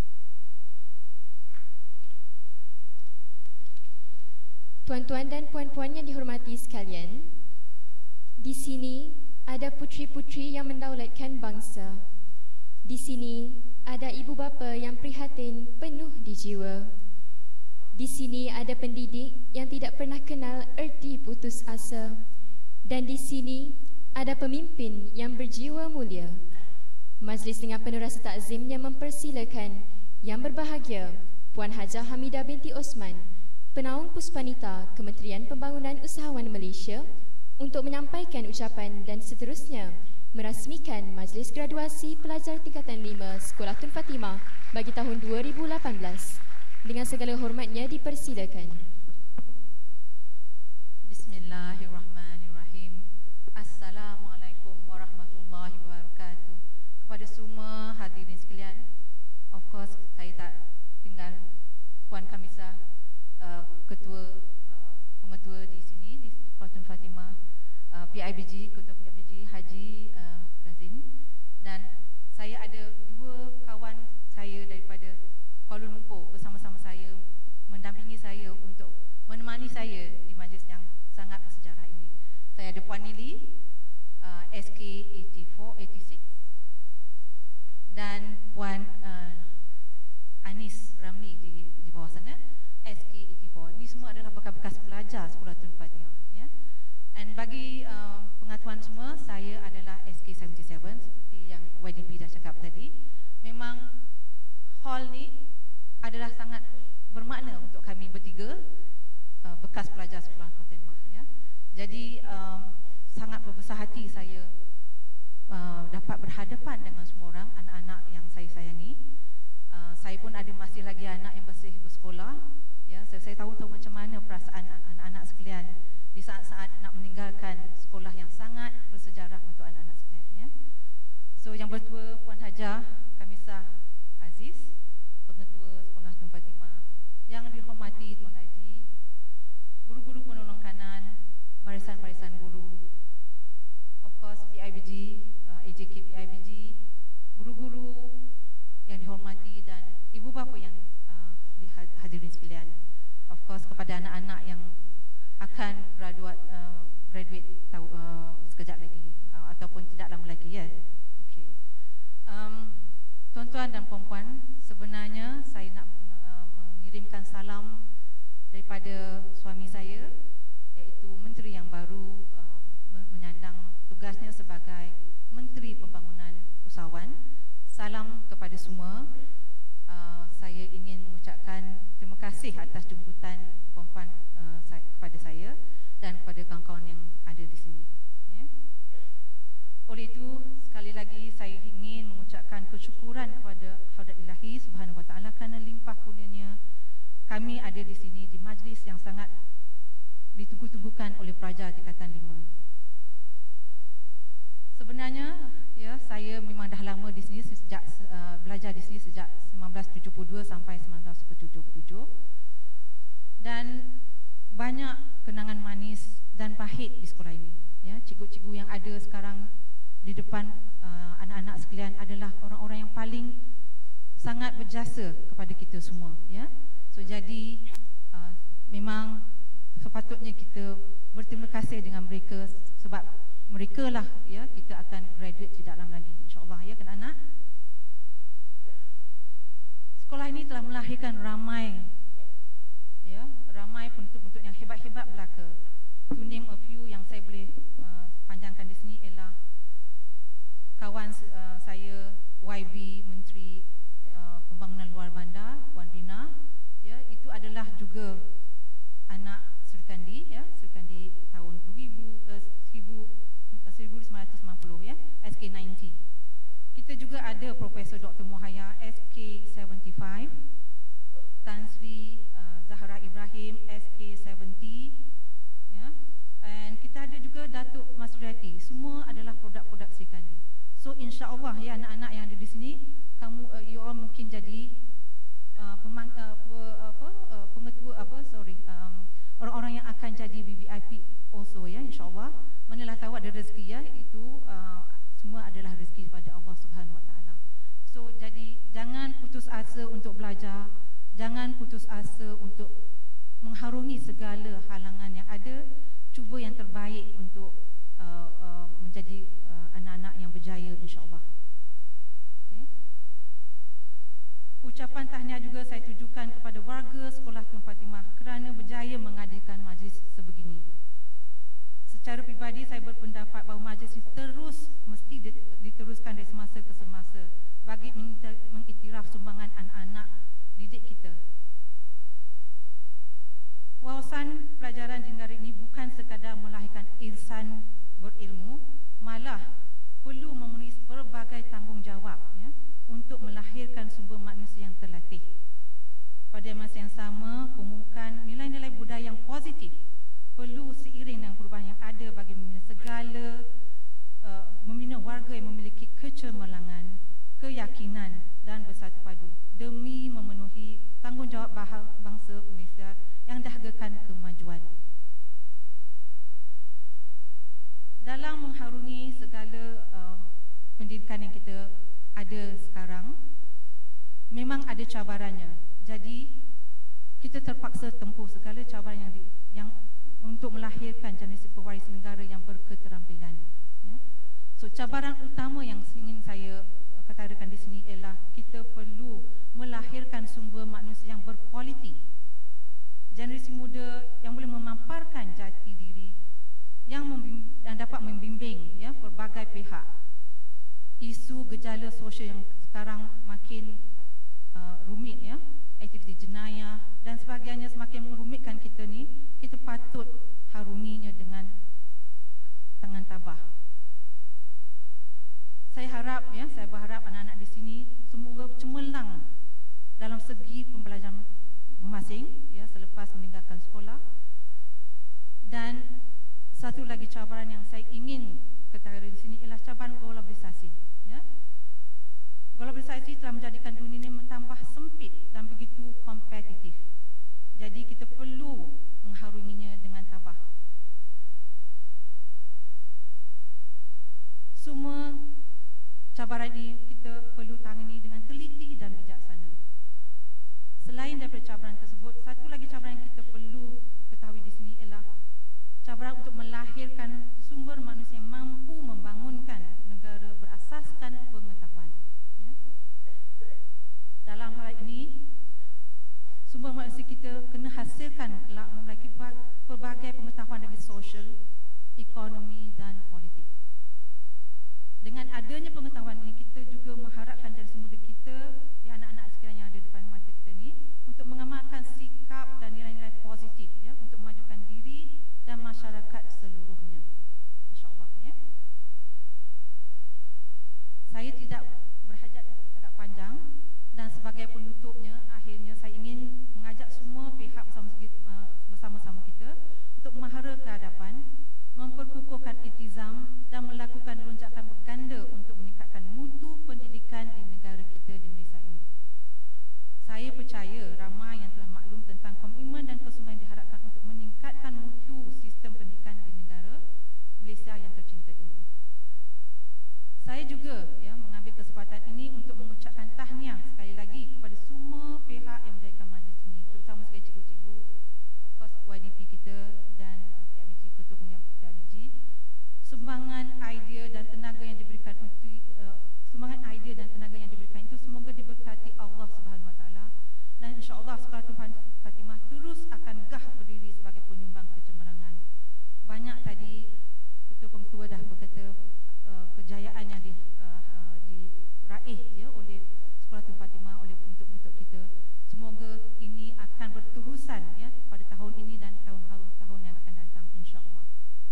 Tuan-tuan dan puan-puan yang dihormati sekalian, di sini ada puteri-puteri yang mendaulatkan bangsa. Di sini ada ibu bapa yang prihatin penuh di jiwa. Di sini ada pendidik yang tidak pernah kenal erti putus asa. Dan di sini ada pemimpin yang berjiwa mulia. Majlis dengan penuh rasa takzimnya mempersilakan yang berbahagia Puan Hajah Hamidah binti Osman, Penaung Puspanita Kementerian Pembangunan Usahawan Malaysia, untuk menyampaikan ucapan dan seterusnya merasmikan majlis graduasi pelajar tingkatan lima Sekolah Tun Fatimah bagi tahun dua ribu lapan belas. Dengan segala hormatnya dipersilakan. Bismillahirrahmanirrahim. Assalamualaikum warahmatullahi wabarakatuh. Kepada semua hadirin sekalian, of course saya tak tinggal Puan Khamisah, Uh, ketua uh, pengetua di sini di Sekolah Tun Fatimah, uh, P I B G, ketua P I B G Haji uh, Razin, dan saya ada dua kawan saya daripada Kuala Lumpur bersama-sama saya, mendampingi saya untuk menemani saya di majlis yang sangat bersejarah ini. Saya ada Puan Nili uh, S K lapan empat lapan enam dan Puan uh, Anis Ramli di, di bawah sana, S K lapan empat. Ini semua adalah bekas-bekas pelajar Sekolah Tun Fatimah, ya. Dan bagi uh, pengetahuan semua, saya adalah S K tujuh puluh tujuh seperti yang Y D B dah cakap tadi. Memang hall ni adalah sangat bermakna untuk kami bertiga, uh, bekas pelajar Sekolah Tun Fatimah, ya. Jadi uh, sangat berbesar hati saya uh, dapat berhadapan dengan semua orang, anak-anak yang saya sayangi. Uh, saya pun ada masih lagi anak yang masih bersekolah. Ya, saya, saya tahu tahu macam mana perasaan anak-anak sekalian di saat-saat nak meninggalkan sekolah yang sangat bersejarah untuk anak-anak sekalian, ya. So yang bertua Puan Hajah Khamisah Aziz, pengetua Sekolah Tun Fatimah, yang dihormati Tuan Haji, guru-guru penolong kanan, barisan-barisan guru, of course P I B G, uh, A J K P I B G, guru-guru yang dihormati dan ibu bapa yang uh, hadirin sekalian. Of course kepada anak-anak yang akan graduate uh, graduate tahu, uh, sekejap lagi uh, ataupun tidak lama lagi, ya. Okey. Um, tuan-tuan dan puan-puan, sebenarnya saya nak uh, mengirimkan salam daripada suami saya, iaitu menteri yang baru uh, menyandang tugasnya sebagai Menteri Pembangunan Usahawan. Salam kepada semua. Uh, saya ingin mengucapkan terima kasih atas jemputan puan-puan uh, saya, kepada saya dan kepada kawan-kawan yang ada di sini, ya. Oleh itu, sekali lagi saya ingin mengucapkan kesyukuran kepada Hadrat Ilahi Subhanahu Wa Taala kerana limpah kurnianya kami ada di sini di majlis yang sangat ditunggu-tunggukan oleh pelajar tingkatan lima. Sebenarnya, ya, saya memang dah lama di sini sejak uh, belajar di sini sejak seribu sembilan ratus tujuh puluh dua sampai seribu sembilan ratus tujuh puluh tujuh, dan banyak kenangan manis dan pahit di sekolah ini, ya. Cikgu-cikgu yang ada sekarang di depan uh, anak-anak sekalian adalah orang-orang yang paling sangat berjasa kepada kita semua, ya. So jadi uh, memang sepatutnya kita berterima kasih dengan mereka, sebab mereka lah, ya, kita akan graduate tidak lama lagi, insya-Allah, ya kan anak. Sekolah ini telah melahirkan ramai, ya, ramai penuntut-penuntut yang hebat-hebat belaka. To name a few yang saya boleh uh, panjangkan di sini ialah Y B Menteri uh, Pembangunan Luar Bandar Puan Rina, ya, itu adalah juga anak Sri Kandi, ya, Sri Kandi tahun dua ribu, uh, seribu sembilan ratus sembilan puluh, ya, S K sembilan puluh. Kita juga ada Profesor Doktor Muhaya S K tujuh puluh lima, Tan Sri uh, Zahra Ibrahim S K tujuh puluh, ya, dan kita ada juga Datuk Mas Suriati. Semua adalah produk-produk Sri Kandi. So insya-Allah, ya, anak-anak yang ada di sini, kamu uh, you all mungkin jadi uh, pemang, uh, pe, apa uh, pengetua apa sorry um, orang-orang yang akan jadi V V I P also, ya, insya-Allah. Manalah tahu ada rezeki, ya, itu uh, semua adalah rezeki daripada Allah Subhanahu Wa Taala. So jadi jangan putus asa untuk belajar, jangan putus asa untuk mengharungi segala halangan yang ada. Cuba yang terbaik untuk uh, uh, menjadi uh, anak-anak yang berjaya, insya-Allah. Okay. Ucapan tahniah juga saya tujukan kepada warga Sekolah Tun Fatimah kerana berjaya mengadakan majlis sebegini. Secara pribadi saya berpendapat bahawa majlis ini terus mesti diteruskan dari semasa ke semasa bagi mengiktiraf sumbangan anak-anak didik kita. Wawasan pelajaran di negara ini bukan sekadar melahirkan insan berilmu, malah perlu memenuhi pelbagai tanggungjawab, ya, untuk melahirkan sumber manusia yang terlatih. Pada masa yang sama, pemupukan nilai-nilai budaya yang positif perlu seiring dengan perubahan yang ada bagi membina segala uh, membina warga yang memiliki kecemerlangan, keyakinan dan bersatu padu demi memenuhi tanggungjawab bangsa Malaysia yang dahagakan kemajuan. Dalam mengharungi segala uh, pendidikan yang kita ada sekarang, memang ada cabarannya. Jadi kita terpaksa tempuh segala cabaran yang di, yang untuk melahirkan generasi pewaris negara yang berketerampilan, ya. So cabaran utama yang ingin saya katakan di sini ialah kita perlu melahirkan sumber manusia yang berkualiti, generasi muda yang boleh memaparkan jati diri, yang, yang dapat membimbing, ya, pelbagai pihak. Isu gejala sosial yang sekarang makin uh, rumit, ya, aktiviti jenayah dan sebagainya semakin merumitkan kita ni, kita patut harunginya dengan tangan tabah. Saya harap, ya, saya berharap anak-anak di sini semoga cemerlang dalam segi pembelajaran masing, ya, selepas meninggalkan sekolah. Dan satu lagi cabaran yang saya ingin katakan di sini ialah cabaran globalisasi, ya. Globalisasi telah menjadikan dunia ini bertambah sempit dan begitu kompetitif. Jadi kita perlu mengharunginya dengan tabah. Semua cabaran ini kita perlu tangani dengan teliti dan bijaksana. Selain daripada cabaran tersebut, satu lagi cabaran yang kita perlu ketahui di sini ialah cabaran untuk melahirkan sumber manusia yang mampu membangunkan negara berasaskan pengetahuan, ya. Dalam hal ini, sumber manusia kita kena hasilkan kelak memiliki pelbagai pengetahuan dari sosial, ekonomi dan politik. Dengan adanya pengetahuan ini, kita juga mengharapkan generasi muda kita, ya, anak-anak sekalian yang ada di depan mata kita ni, untuk mengamalkan sikap dan nilai-nilai positif, ya, untuk memajukan diri dan masyarakat seluruhnya, insya-Allah, ya. Saya tidak berhajat untuk bercakap panjang dan sebagai penutupnya, akhirnya saya ingin mengajak semua pihak bersama-sama kita untuk memahara kehadapan, memperkukuhkan iltizam dan melakukan lonjakan berganda untuk meningkatkan mutu pendidikan di negara kita di Malaysia ini. Saya percaya ramai yang telah maklum tentang komitmen dan kesungguhan diharapkan untuk meningkatkan mutu sistem pendidikan di negara Malaysia yang tercinta ini. Saya juga, ya, mengambil kesempatan ini untuk mengucapkan tahniah sekali lagi kepada semua pihak yang menjadikan majlis ini, terutama sekali cikgu-cikgu, of course Y D P kita dan uh, P I B G, Ketua Pengurusan P I B G. Sumbangan idea dan tenaga yang diberikan untuk uh, sumbangan idea dan tenaga yang diberikan itu semoga diberkati Allah Subhanahu Wa Taala, dan insya-Allah Sekolah Tun Fatimah terus akan gah berdiri sebagai penyumbang kecemerlangan. Banyak tadi ketua-ketua dah berkata uh, kejayaan yang di, uh, uh, diraih ya oleh Sekolah Tun Fatimah, oleh penuntut-penuntut kita. Semoga ini akan berterusan ya pada tahun ini dan tahun-tahun yang akan datang, insya-Allah.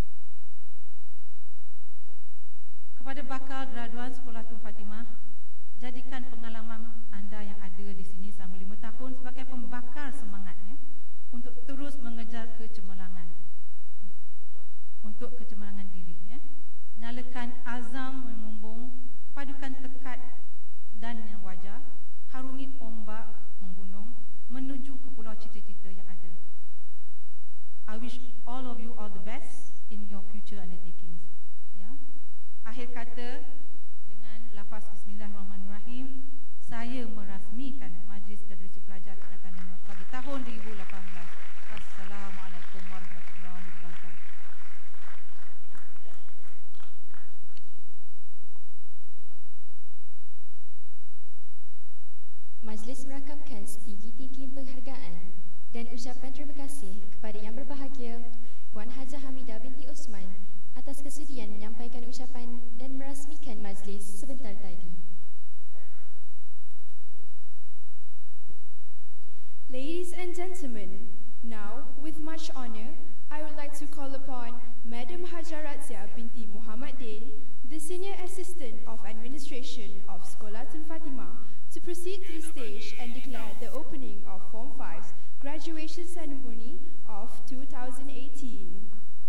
Kepada bakal graduan Sekolah Tun Fatimah, jadikan pengalaman anda yang ada di sini selama lima tahun sebagai pembakar semangatnya untuk terus mengejar kecemerlangan, untuk kecemerlangan diri ya. Nyalakan azam memumbung, padukan tekad dan yang wajar, harungi ombak menggunung menuju ke pulau cita-cita yang ada. I wish all of you all the best in your future undertakings. Ya. Akhir kata, dengan lafaz Bismillahirrahmanirrahim, saya merasmikan Majlis Graduasi Pelajar Tingkatan lima bagi tahun dua ribu lapan belas. Wassalamualaikum warahmatullahi wabarakatuh. Majlis merakamkan setinggi-tinggi penghargaan dan ucapan terima kasih kepada Yang Berbahagia Puan Hajah Hamidah binti Osman atas kesudian menyampaikan ucapan dan merasmikan majlis sebentar tadi. Ladies and gentlemen, now with much honor, I would like to call upon Madam Hajar Razia binti Muhammad Din, the Senior Assistant of Administration of Sekolah Tun Fatimah, to proceed to the stage and declare the opening of Form five's graduation ceremony of two thousand eighteen.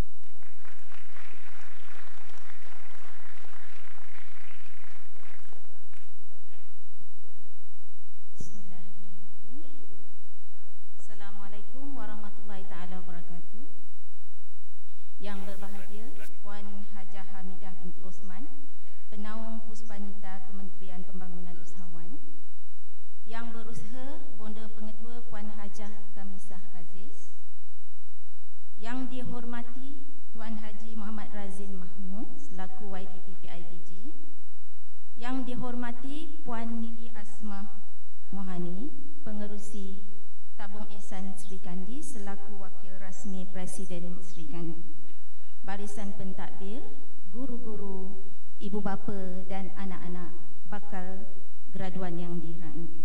Assalamualaikum warahmatullahi taala wabarakatuh. Yang berbahagia Puan Hajah Hamidah binti Osman, Penaung Puspanita Kementerian Pembangunan Usahawan. Yang berusaha Bonda Pengetua Puan Hajah Kamisah Aziz. Yang dihormati Tuan Haji Muhammad Razin Mahmud selaku Y D P P I B G. Yang dihormati Puan Nili Asmah Mohani, Pengerusi Tabung Ehsan Sri Kandi selaku Wakil Rasmi Presiden Sri Kandi. Barisan pentadbir, guru-guru, ibu bapa dan anak-anak bakal graduan yang diraihkan.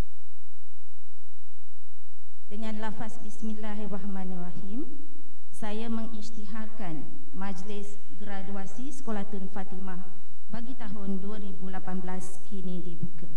Dengan lafaz Bismillahirrahmanirrahim, saya mengisytiharkan Majlis Graduasi Sekolah Tun Fatimah bagi tahun dua ribu lapan belas kini dibuka.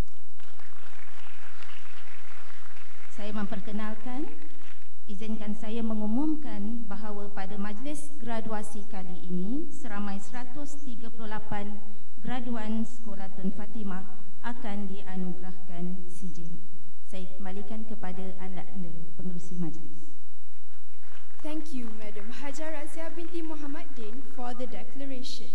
Saya memperkenalkan, izinkan saya mengumumkan bahawa pada majlis graduasi kali ini seramai seratus tiga puluh lapan graduan Sekolah Tun Fatimah akan dianugerahkan sijil. Saya kembalikan kepada anda pengerusi majlis. Thank you, Madam Hajar Razia binti Muhammad Din, for the declaration.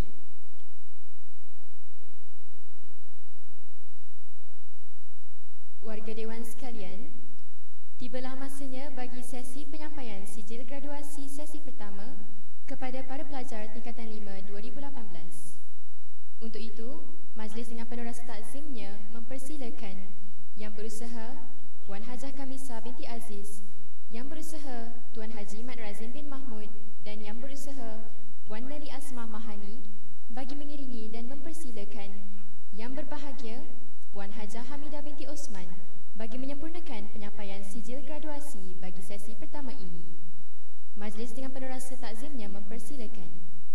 Warga Dewan sekalian, tibalah masanya bagi sesi penyampaian sijil graduasi sesi pertama kepada para pelajar tingkatan lima dua ribu lapan belas. Untuk itu, majlis dengan penuh rasa takzimnya mempersilakan Yang Berusaha Puan Hajah Kamisah binti Aziz, Yang Berusaha Tuan Haji Mat Razin bin Mahmud dan Yang Berusaha Puan Nali Asmah Mahani bagi mengiringi dan mempersilakan Yang Berbahagia Puan Hajah Hamidah binti Osman bagi menyempurnakan penyampaian sijil graduasi bagi sesi pertama ini. Majlis dengan penuh rasa takzimnya mempersilakan.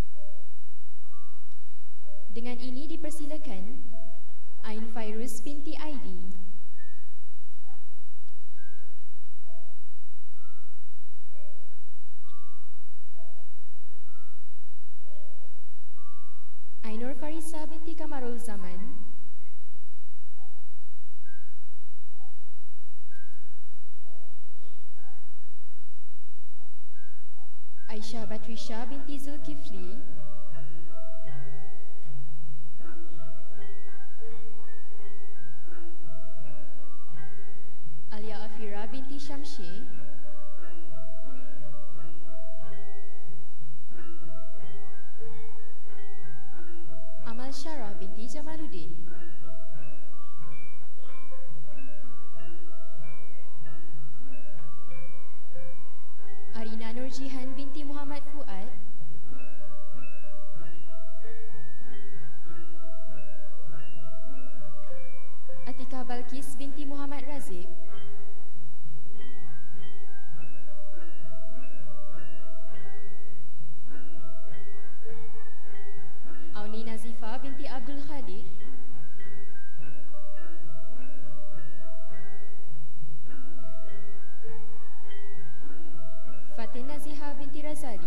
Dengan ini dipersilakan Ain Fairuz binti Aidi, Ainur Farisa binti Kamarul Zaman, Aisyah Batrisha binti Zulkifli, Alia Afira binti Syamsyih, Amal Syarah binti Jamaluddin, Arina Nurjihan binti Muhammad Fuad,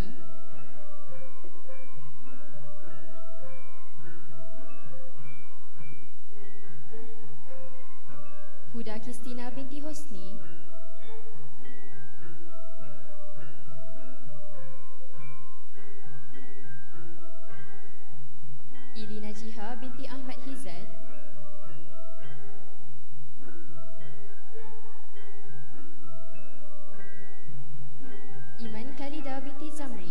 Huda Kristina binti Hosni, Ili Najiha binti Ahmad Hizat, Iman Khalida binti Zamri,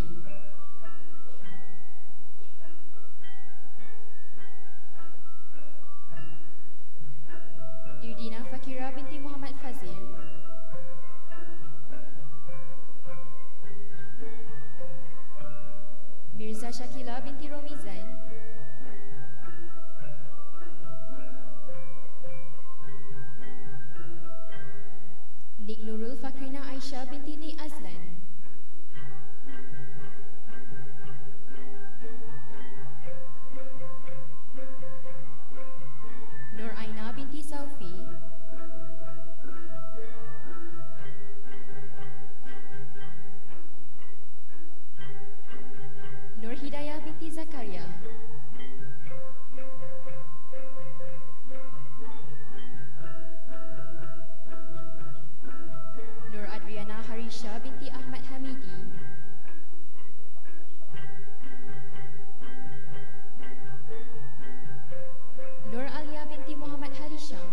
Irdina Fakira binti Muhammad Fazil, Mirza Shakila binti Romizan, Nik Nurul Fakrina Aisyah binti Nik Azlan, Nur Aina binti Saufi, Nur Hidayah binti Zakaria, Nur Adriana Harisha binti Ahmad Hamidi, Nur Alia binti Muhammad Harisham,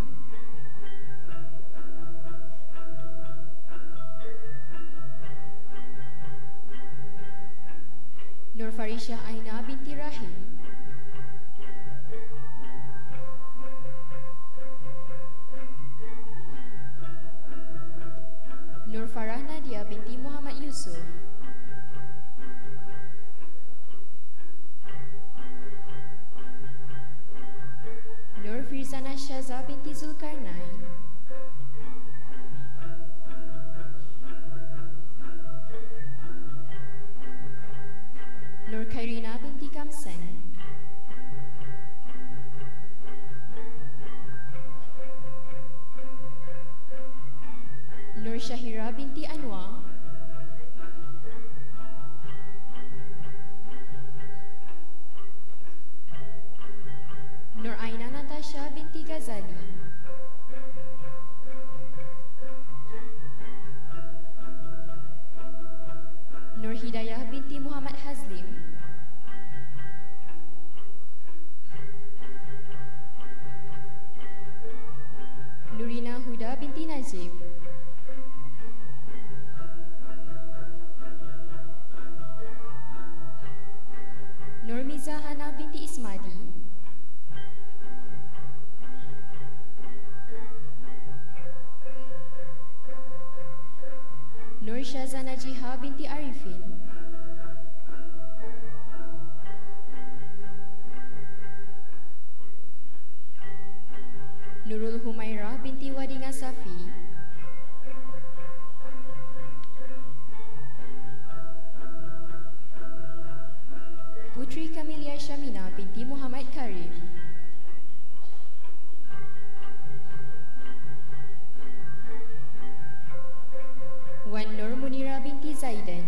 Nur Farisha Aina binti Rahim, Nur Farah Nadia binti Muhammad Yusuf, Nur Firzana Syaza binti Zulkarnain, Nur Khairina binti Kamsan, Nur Syahira binti Anwar, Nur Aina Natasha binti Ghazali, Nur Hidayah binti Muhammad Hazlim, Nurina Huda binti Najib, Nur Mizahana binti Ismadi, Nur Syazana Jiha binti Arifin, Nurul Humairah binti Wadinga Safi, Putri Kamilia Syamina binti Muhammad Karim, Wan Nur Munira binti Zaidan,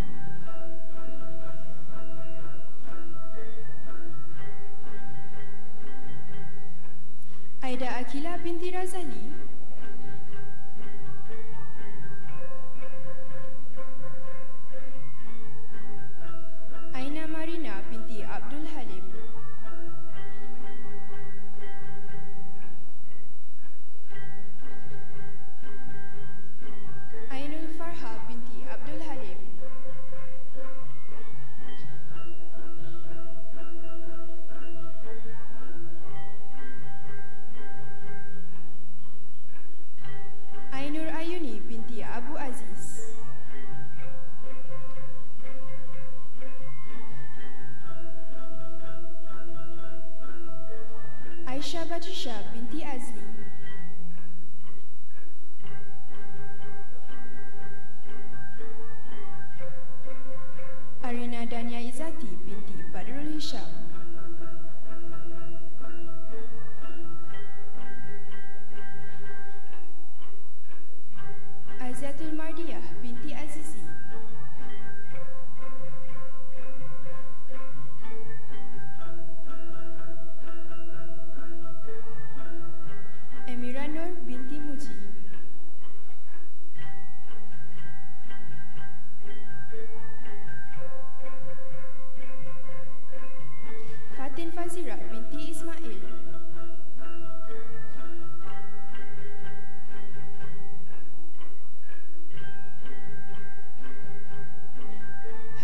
Aida Akila binti Razali, Aina Marina binti Abdul Halim, Ainul Farha binti Abdul Halim, Ainur Ayuni binti Abu Aziz, Aisyah Batisha binti Azli, Arina Dania Izati binti Badrul Hisham, Aziatul Mardiyah binti Azizi,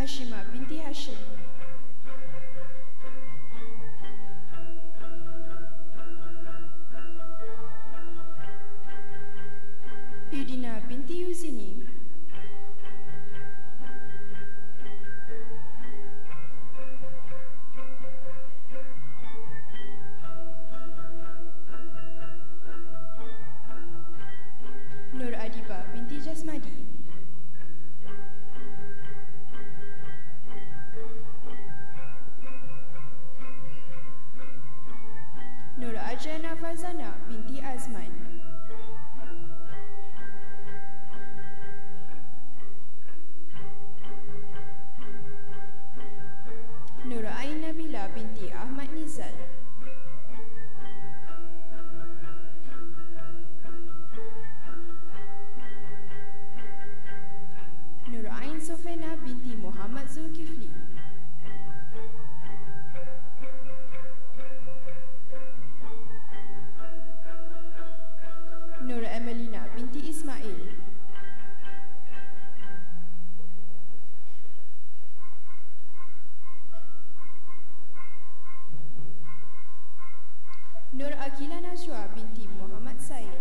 Hashima binti Hashim, Yudina binti Yuzini, Nur Adiba binti Jasmadi, Nur Ajana Fazana binti Azman, Nur Ain Nabila binti Ahmad Nizal, Nur Ain Sofena binti Muhammad Zulkifli, Nur Emelina binti Ismail, Nur Akila Najwa binti Muhammad Said,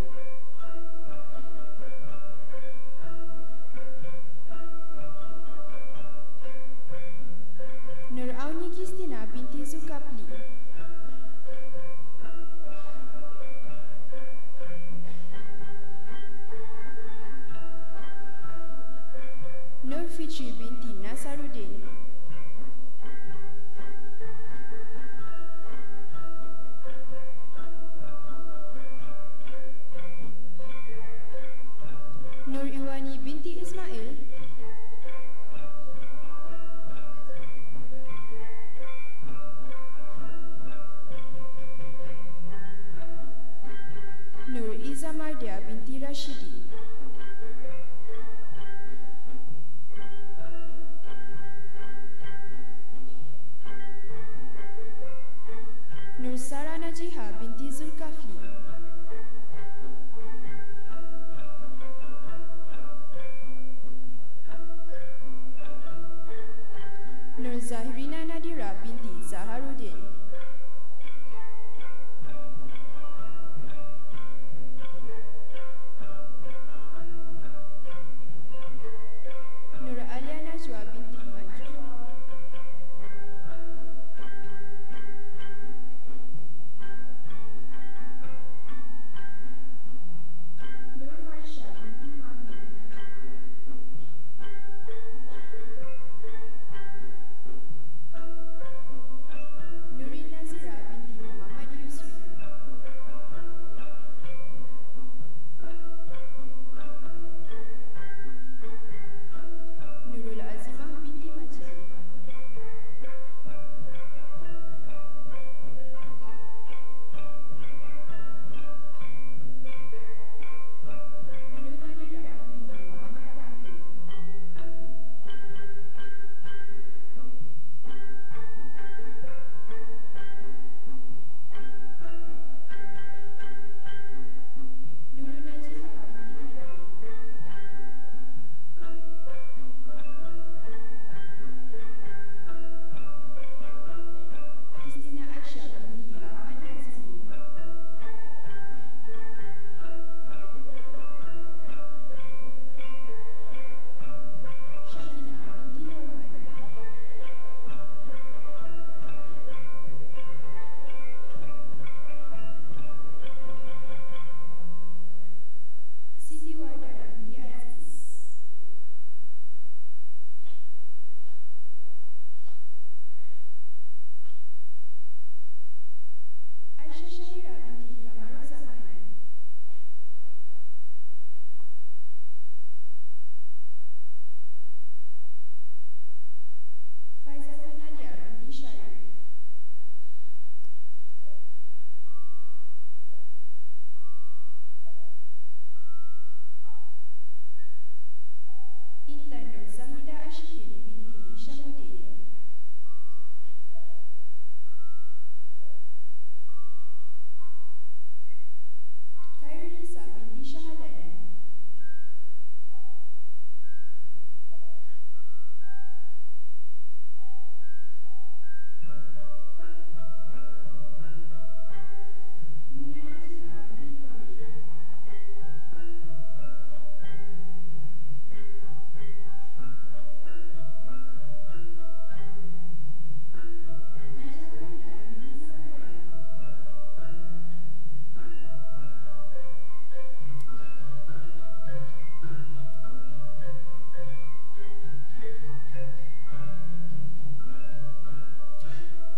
Nur Auni Kristina binti Zulkafli, Nur Fitri binti Nasaruddin, Nur Iwani binti Ismail, Nur Iza Mardia binti Rashidi, Nur Sara Najiha binti Zulkafli, Nur Zahirina Nadira binti Zaharuddin, Nur Alia Najwa binti Majwa, Nur Farsha binti Mahmud, Nur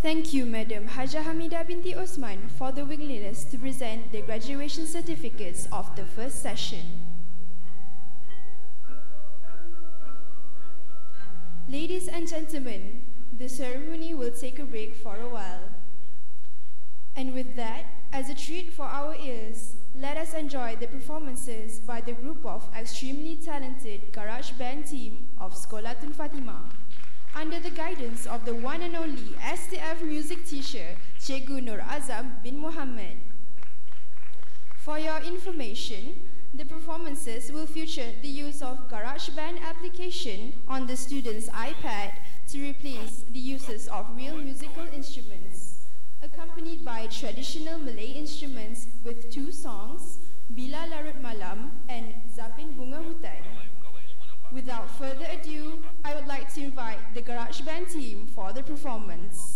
Thank you, Madam Hajah Hamidah binti Osman, for the willingness to present the graduation certificates of the first session. Ladies and gentlemen, the ceremony will take a break for a while. And with that, as a treat for our ears, let us enjoy the performances by the group of extremely talented garage band team of Sekolah Tun Fatimah, under the guidance of the one and only S T F music teacher, Cikgu Nur Azam bin Muhammad. For your information, the performances will feature the use of GarageBand application on the student's iPad to replace the uses of real musical instruments, accompanied by traditional Malay instruments with two songs, Bila Larut Malam and Zapin Bunga Hutan. Without further ado, I would like to invite the GarageBand team for the performance.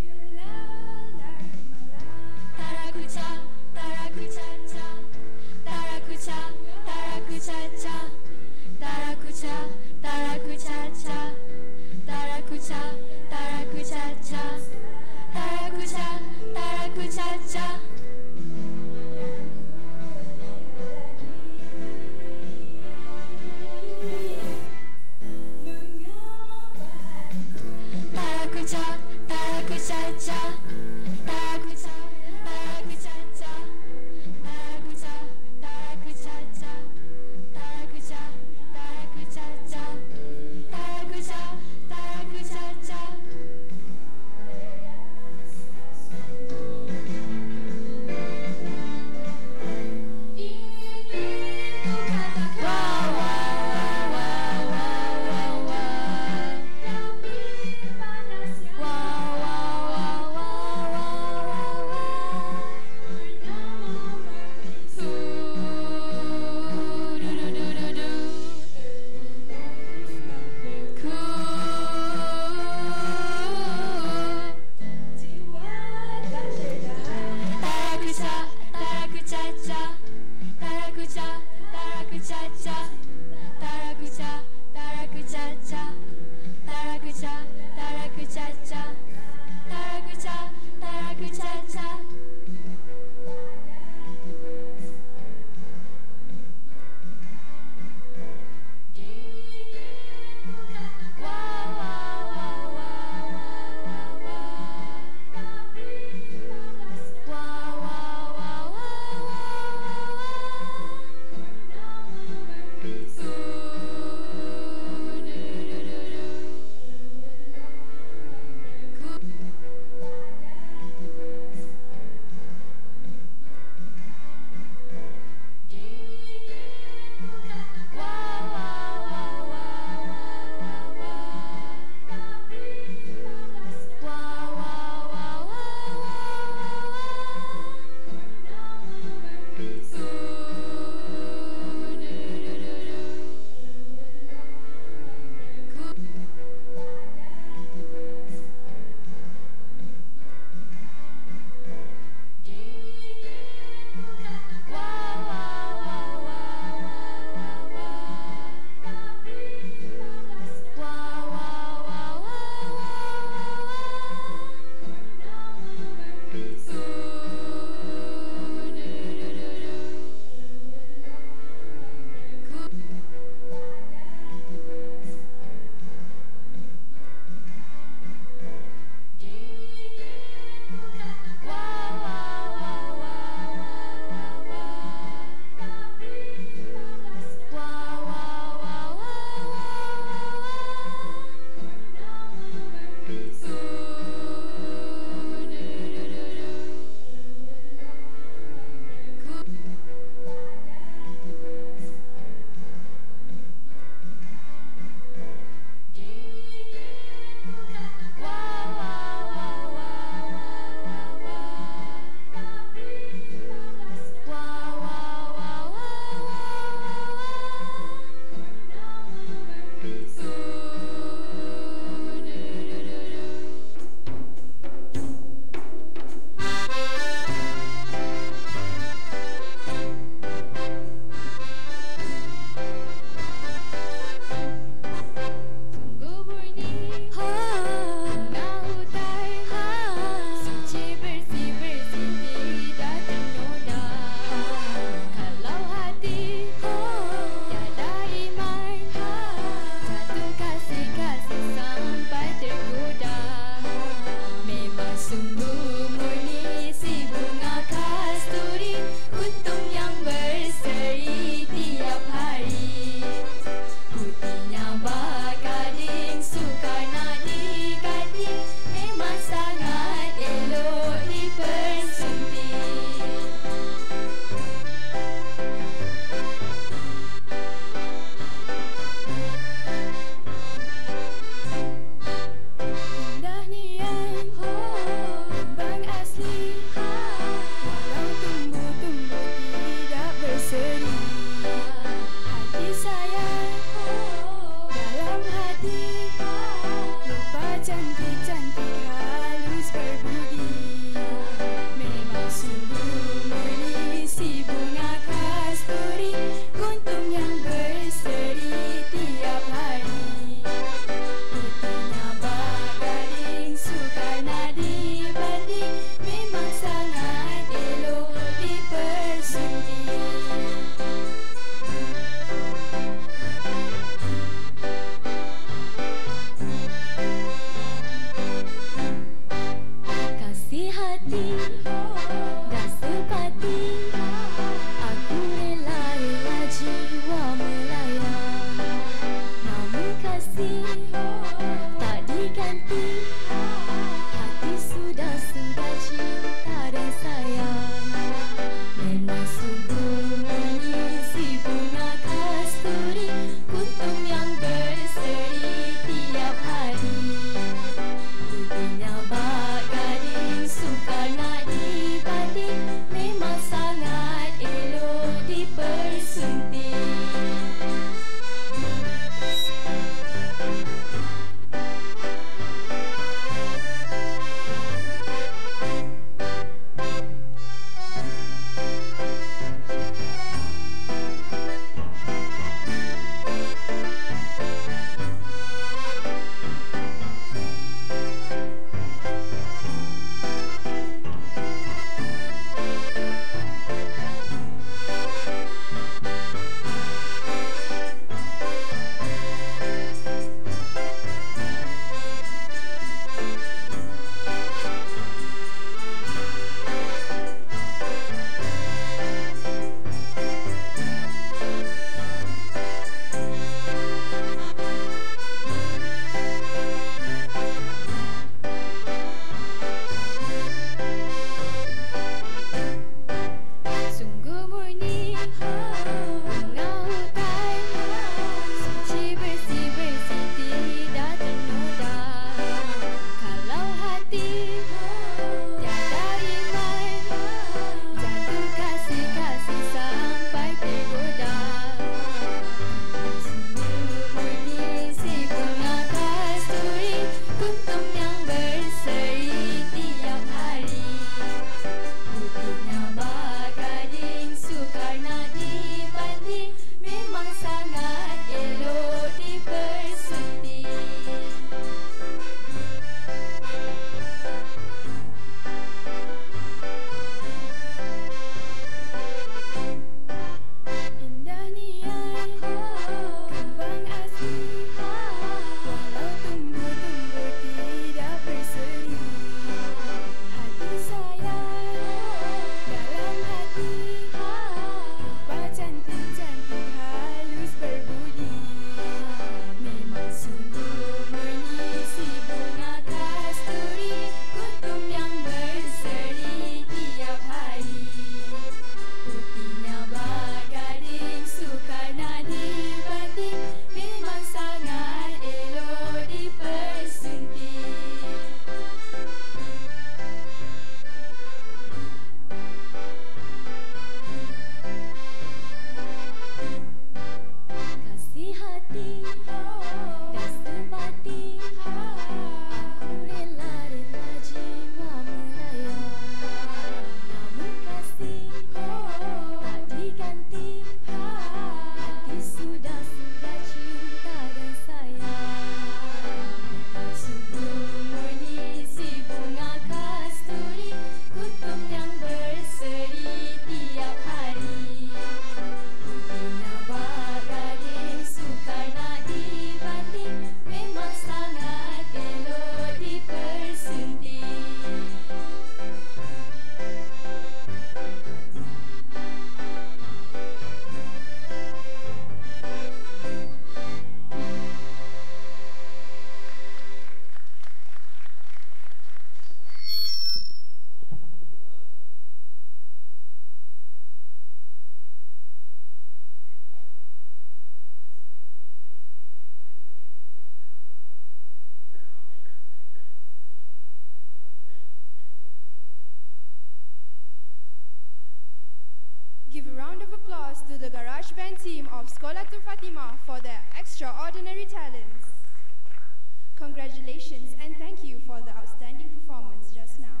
applause to the Garage Band team of Sekolah Tun Fatimah for their extraordinary talents. Congratulations and thank you for the outstanding performance just now.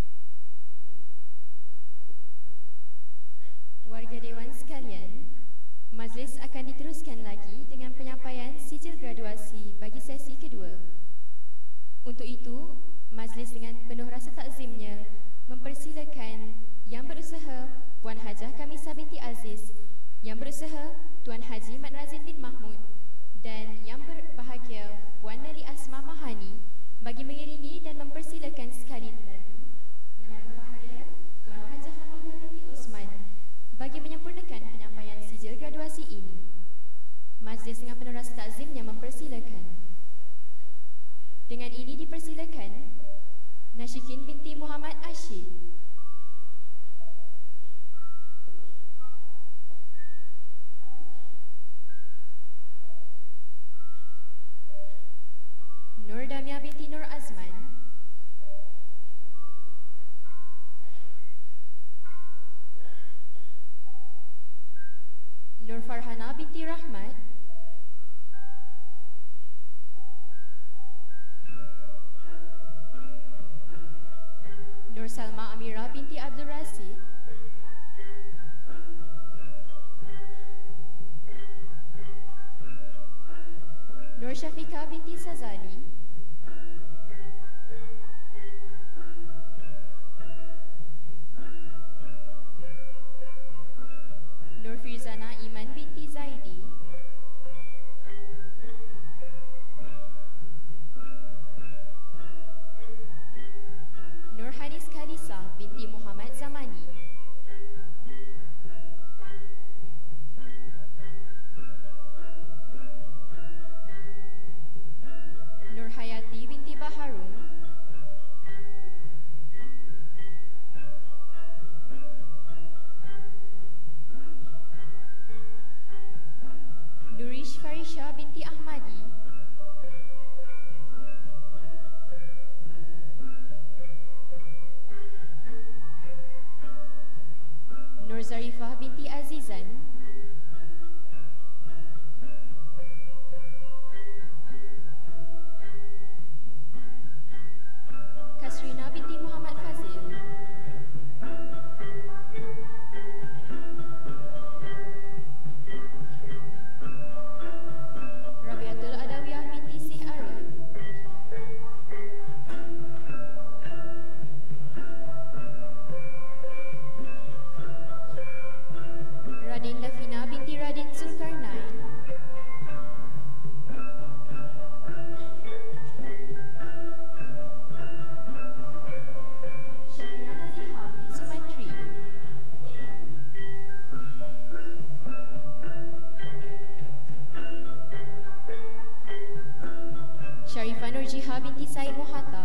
Warga Dewan sekalian, majlis akan diteruskan lagi dengan penyampaian sijil graduasi bagi sesi kedua. Untuk itu, majlis dengan penuh rasa takzimnya mempersilakan Yang Berusaha Puan Hajah Kamisah binti Aziz, Yang Berusaha Tuan Haji Mat Razin bin Mahmud dan Yang Berbahagia Puan Nelly Asma Mahani bagi mengiringi dan mempersilakan sekali lagi Yang Berbahagia Puan Hajah Hamidah binti Osman bagi menyempurnakan penyampaian sijil graduasi ini. Majlis dengan penuh rasa takzimnya mempersilakan. Dengan ini dipersilakan Nashikin binti Muhammad Ashid, Nur Damia binti Nur Azman, Nur Farhana binti Rahmat, Nur Salma Amira binti Abdul Rasid, Nur Syafika binti Sazali, Nur Firzana Iman binti Zaidi, Nur Hanis Khalisa binti Muhammad Zamani, Nur Hayati binti Baharun, Nurish Farisha binti Ahmadi, Nur Zarifah binti Azizan, Kasrina binti Muhammad Fazil, Rabiatul Adawiyah binti Syekh Arif, Radin Lafina binti Radin Zulkarnain, Syakira Nazihah binti Sumantri, Sharifah Nurjiha binti Said Muhatta,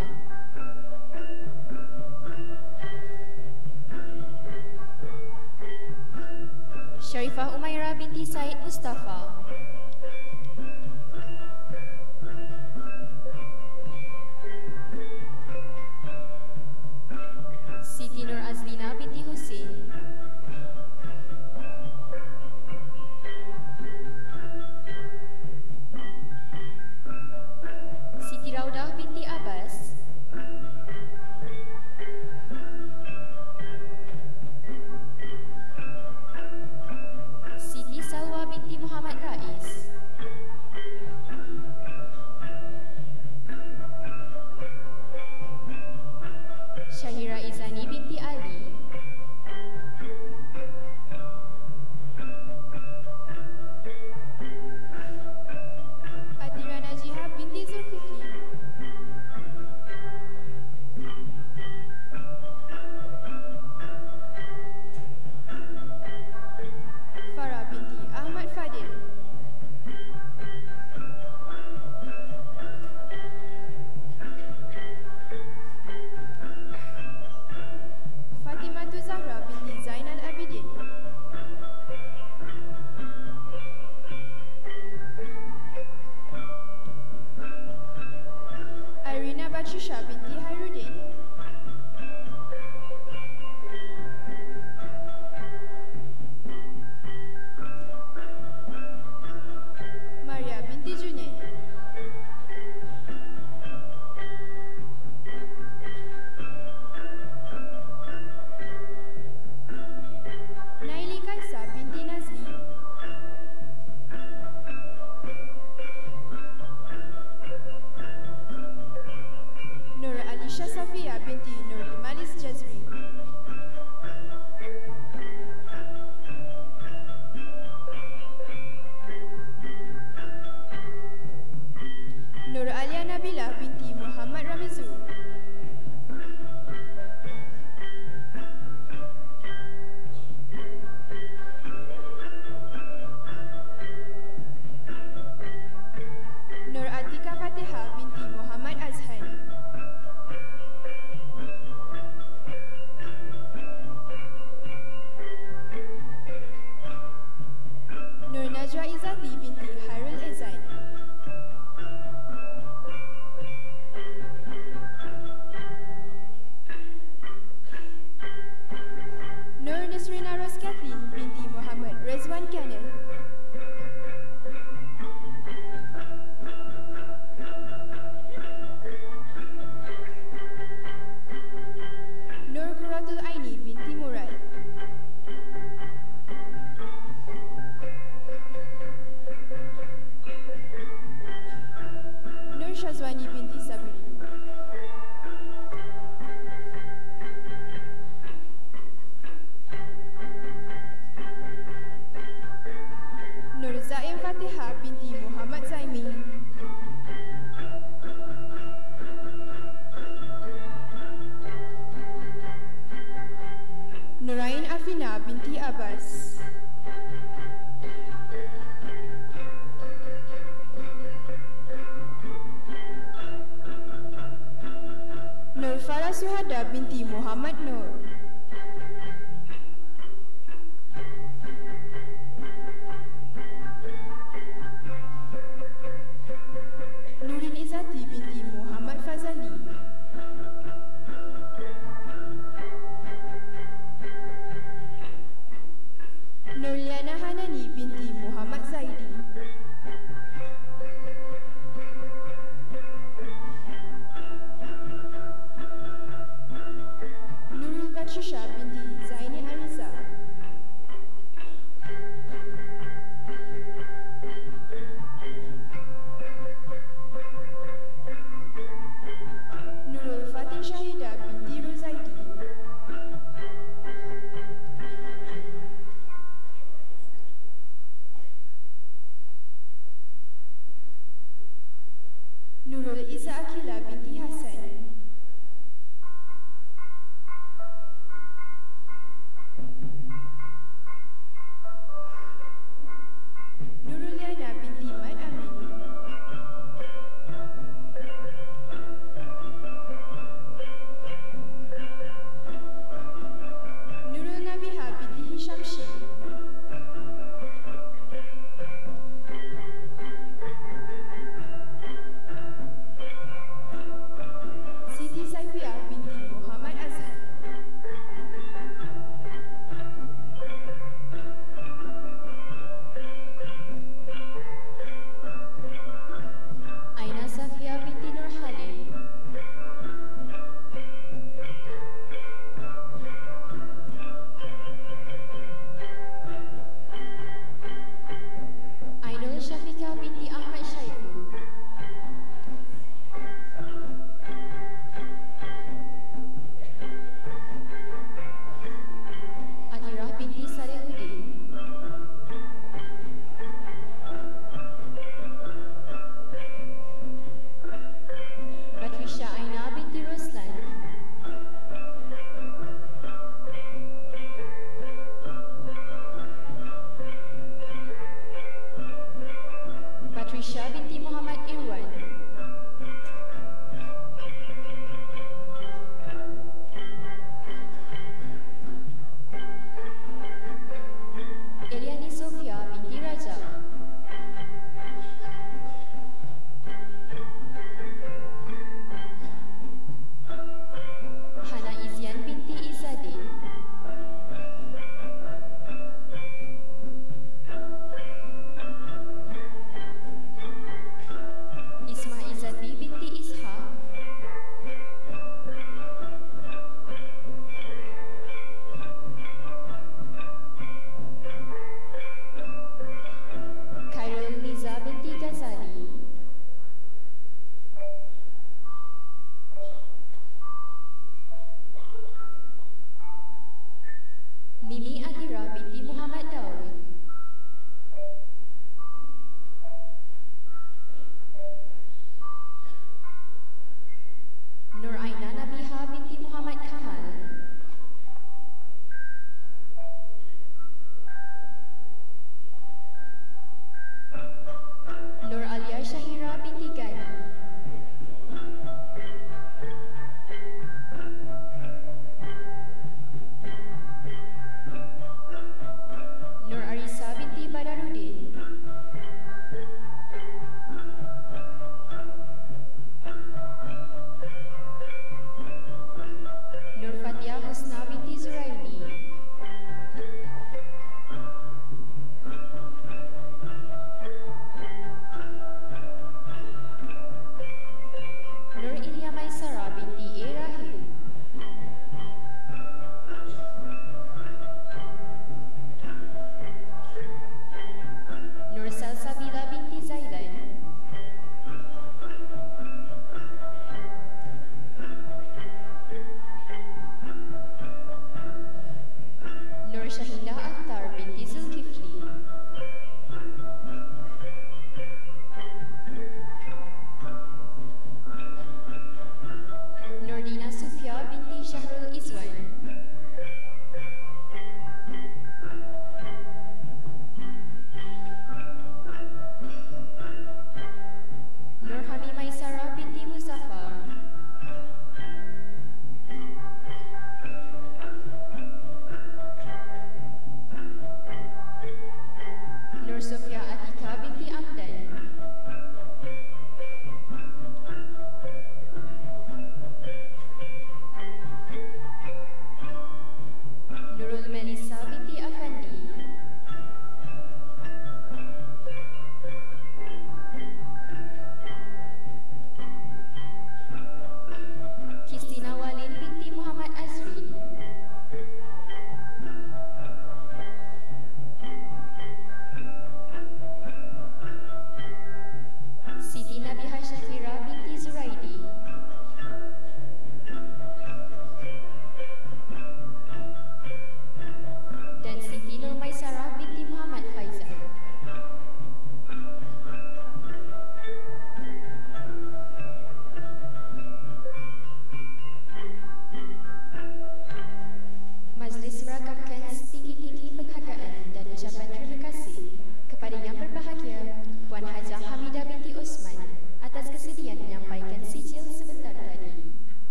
Sharifah Umairah binti Said Mustafa, Siti Nur Azlina binti Husin, Siti Raudah binti Abbas, Siti Salwa binti Muhammad Rais, Najwa Izati binti Hairul Izzat. Nur Nisrina Ros Kathleen binti Muhammad Rezwan Kanil. Nur Quratul Aini binti Murad. Nur Shazwani binti Sabri. Nur Zaim Fatihah binti Muhammad Zaimi. Nurain Afina binti Abbas. Nur Farah Suhada binti Muhammad Nur. Nurin Izzati binti Muhammad Fazali. Nurliana Hanani binti Muhammad Zaidi. Nurul Batshisha binti Zaini Ariza. Nurul Fatin Shahida binti Rozaidi. Nurul Isa Akila binti Hasan. Nurul Liana binti Mat Amin. Nurul Nabiha binti Hisham Shih.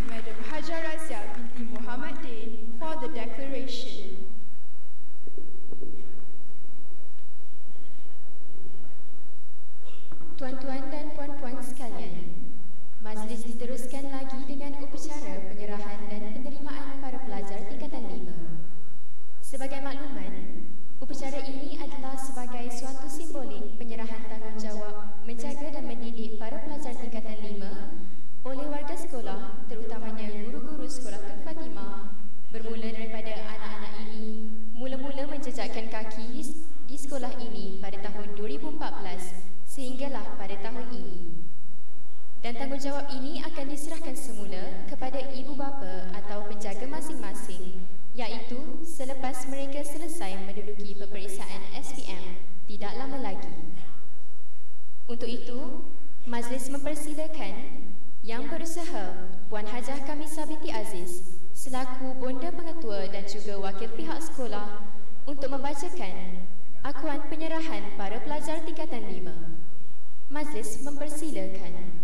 Madam Haja Razia binti Muhammad Din for the declaration. Tuan-tuan dan puan-puan sekalian, majlis diteruskan lagi dengan upacara penyerahan dan penerimaan para pelajar tingkatan lima. Sebagai makluman, upacara ini adalah sebagai suatu simbolik penyerahan tanggungjawab menjaga dan mendidik para pelajar tingkatan lima oleh warga sekolah, terutamanya guru-guru sekolah Tun Fatimah, bermula daripada anak-anak ini mula-mula menjejakkan kaki di sekolah ini pada tahun dua ribu empat belas sehinggalah pada tahun ini. Dan tanggungjawab ini akan diserahkan semula kepada ibu bapa atau penjaga masing-masing, iaitu selepas mereka selesai menduduki peperiksaan S P M tidak lama lagi. Untuk itu, majlis mempersilakan Yang Berusaha Puan Hajah Kamisa binti Aziz selaku bonda pengetua dan juga wakil pihak sekolah untuk membacakan akuan penyerahan para pelajar tingkatan lima. Majlis mempersilakan.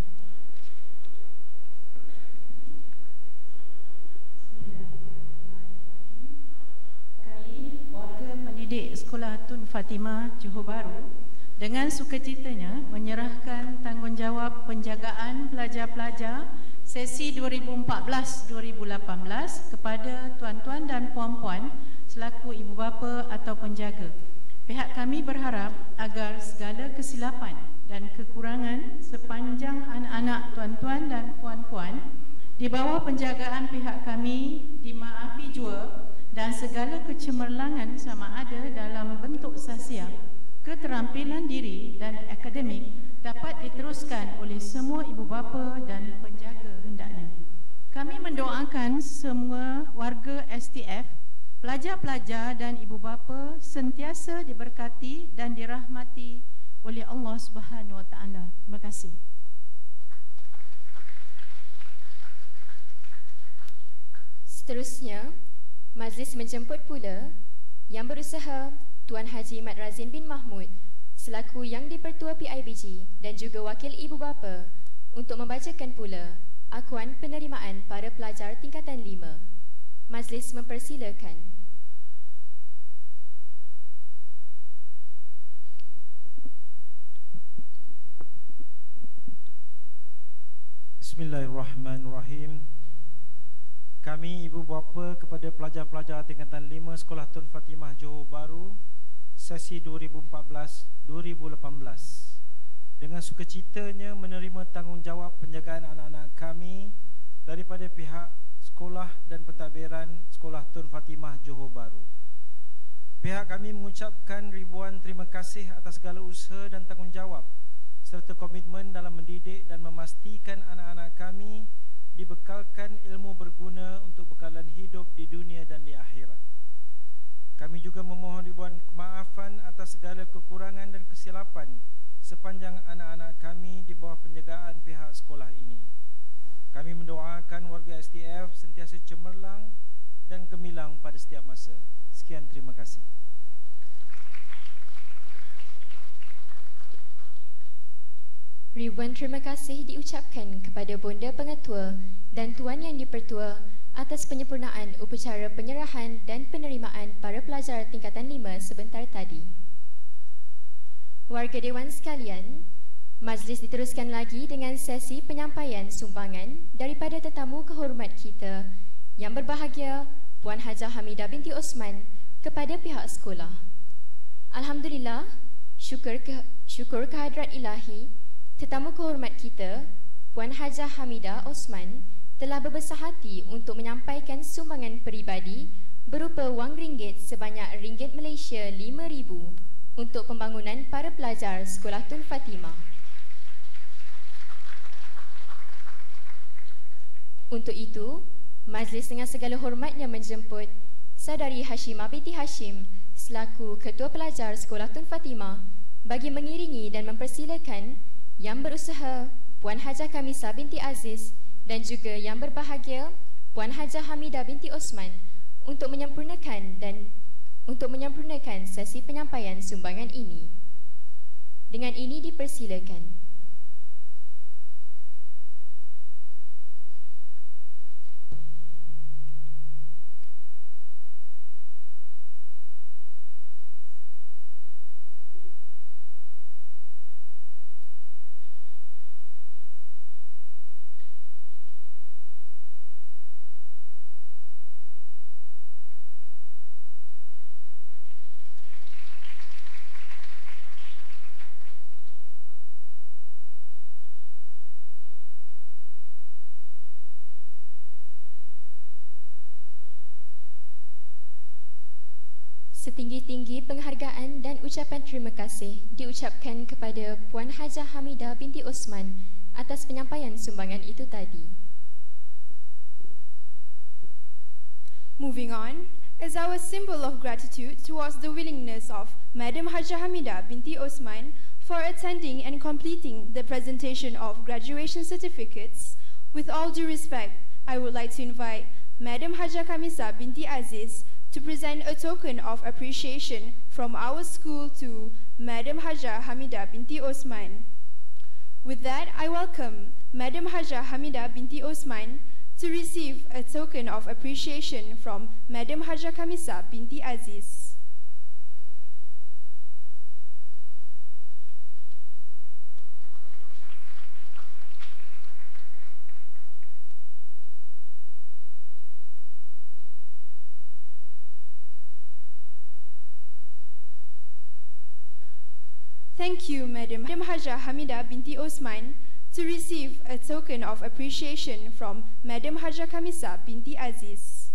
Kami, warga pendidik Sekolah Tun Fatimah Johor Bahru, dengan sukacitanya menyerahkan tanggungjawab penjagaan pelajar-pelajar sesi dua ribu empat belas dua ribu lapan belas kepada tuan-tuan dan puan-puan selaku ibu bapa atau penjaga. Pihak kami berharap agar segala kesilapan dan kekurangan sepanjang anak-anak tuan-tuan dan puan-puan di bawah penjagaan pihak kami dimaafi jua dan segala kecemerlangan sama ada dalam bentuk sasial, keterampilan diri dan akademik dapat diteruskan oleh semua ibu bapa dan penjaga hendaknya. Kami mendoakan semua warga S T F, pelajar-pelajar dan ibu bapa sentiasa diberkati dan dirahmati oleh Allah Subhanahu Wa Taala. Terima kasih. Seterusnya, majlis menjemput pula Yang Berusaha Tuan Haji Mat Razin bin Mahmud selaku Yang di-Pertua P I B G dan juga wakil ibu bapa untuk membacakan pula akuan penerimaan para pelajar tingkatan lima. Majlis mempersilakan. Bismillahirrahmanirrahim. Kami ibu bapa kepada pelajar-pelajar tingkatan lima Sekolah Tun Fatimah Johor Bahru sesi dua ribu empat belas dua ribu lapan belas dengan sukacitanya menerima tanggungjawab penjagaan anak-anak kami daripada pihak sekolah dan pentadbiran Sekolah Tun Fatimah Johor Bahru. Pihak kami mengucapkan ribuan terima kasih atas segala usaha dan tanggungjawab serta komitmen dalam mendidik dan memastikan anak-anak kami dibekalkan ilmu berguna untuk bekalan hidup di dunia dan di akhirat. Kami juga memohon ribuan kemaafan atas segala kekurangan dan kesilapan sepanjang anak-anak kami di bawah penjagaan pihak sekolah ini. Kami mendoakan warga S T F sentiasa cemerlang dan gemilang pada setiap masa. Sekian, terima kasih. Ribuan terima kasih diucapkan kepada bonda pengetua dan tuan yang di-Pertua atas penyempurnaan upacara penyerahan dan penerimaan para pelajar tingkatan lima sebentar tadi. Warga Dewan sekalian, majlis diteruskan lagi dengan sesi penyampaian sumbangan daripada tetamu kehormat kita yang berbahagia Puan Hajah Hamidah binti Osman kepada pihak sekolah. Alhamdulillah, syukur ke, syukur kehadrat ilahi, tetamu kehormat kita, Puan Hajah Hamidah Osman, telah berbesar hati untuk menyampaikan sumbangan peribadi berupa wang ringgit sebanyak ringgit Malaysia lima ribu untuk pembangunan para pelajar Sekolah Tun Fatimah. Untuk itu, majlis dengan segala hormatnya menjemput Saudari Hashimah binti Hashim selaku Ketua Pelajar Sekolah Tun Fatimah bagi mengiringi dan mempersilakan Yang Berusaha Puan Hajah Kamisa binti Aziz dan juga yang berbahagia Puan Hajah Hamidah binti Osman untuk menyempurnakan dan untuk menyempurnakan sesi penyampaian sumbangan ini. Dengan ini dipersilakan. Setinggi-tinggi penghargaan dan ucapan terima kasih diucapkan kepada Puan Hajah Hamidah binti Osman atas penyampaian sumbangan itu tadi. Moving on, as our symbol of gratitude towards the willingness of Madam Hajah Hamidah binti Osman for attending and completing the presentation of graduation certificates, with all due respect, I would like to invite Madam Hajah Kamisa binti Aziz to present a token of appreciation from our school to Madam Hajah Hamidah binti Osman. With that, I welcome Madam Hajah Hamidah binti Osman to receive a token of appreciation from Madam Hajah Kamisa binti Aziz. Thank you, Madam Hajah Hamidah binti Osman, to receive a token of appreciation from Madam Hajah Kamisa binti Aziz.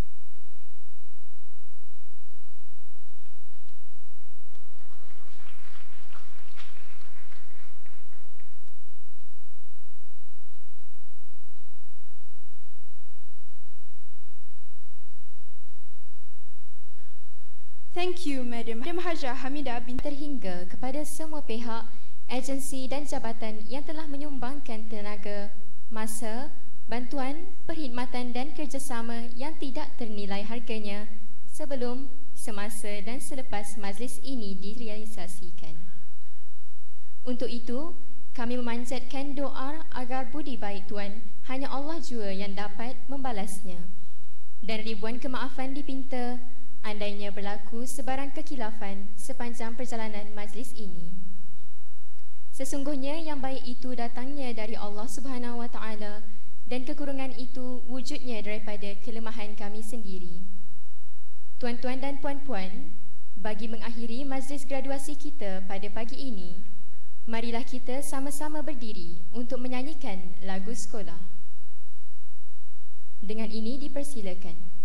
Thank you, Madam Hajah Hamidah binti Terhingga kepada semua pihak, agensi dan jabatan yang telah menyumbangkan tenaga, masa, bantuan, perkhidmatan dan kerjasama yang tidak ternilai harganya sebelum, semasa dan selepas majlis ini direalisasikan. Untuk itu, kami memanjatkan doa agar budi baik Tuan hanya Allah jua yang dapat membalasnya, dan ribuan kemaafan dipinta andainya berlaku sebarang kekilafan sepanjang perjalanan majlis ini. Sesungguhnya yang baik itu datangnya dari Allah Subhanahu Wa Taala dan kekurungan itu wujudnya daripada kelemahan kami sendiri. Tuan-tuan dan puan-puan, bagi mengakhiri majlis graduasi kita pada pagi ini, marilah kita sama-sama berdiri untuk menyanyikan lagu sekolah. Dengan ini dipersilakan.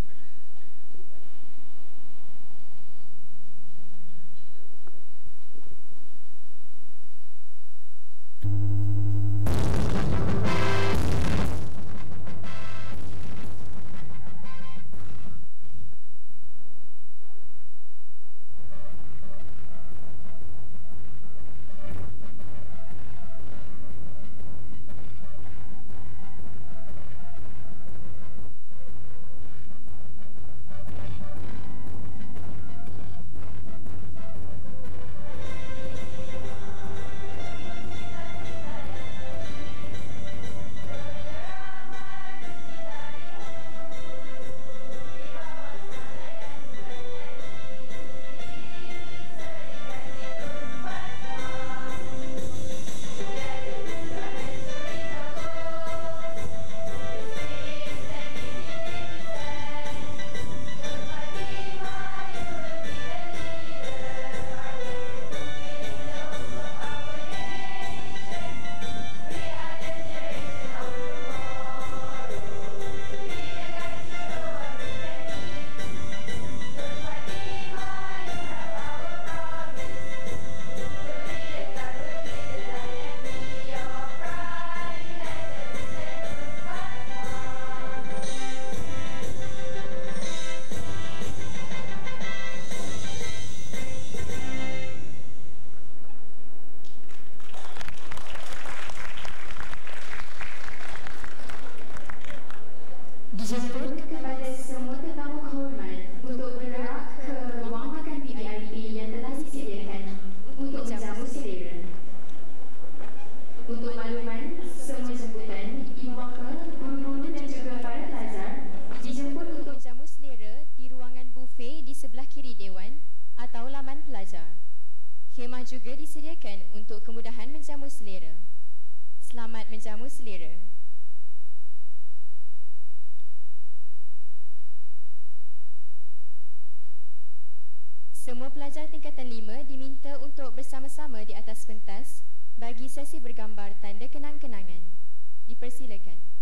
Khemah juga disediakan untuk kemudahan menjamu selera. Selamat menjamu selera. Semua pelajar tingkatan lima diminta untuk bersama-sama di atas pentas bagi sesi bergambar tanda kenang-kenangan. Dipersilakan.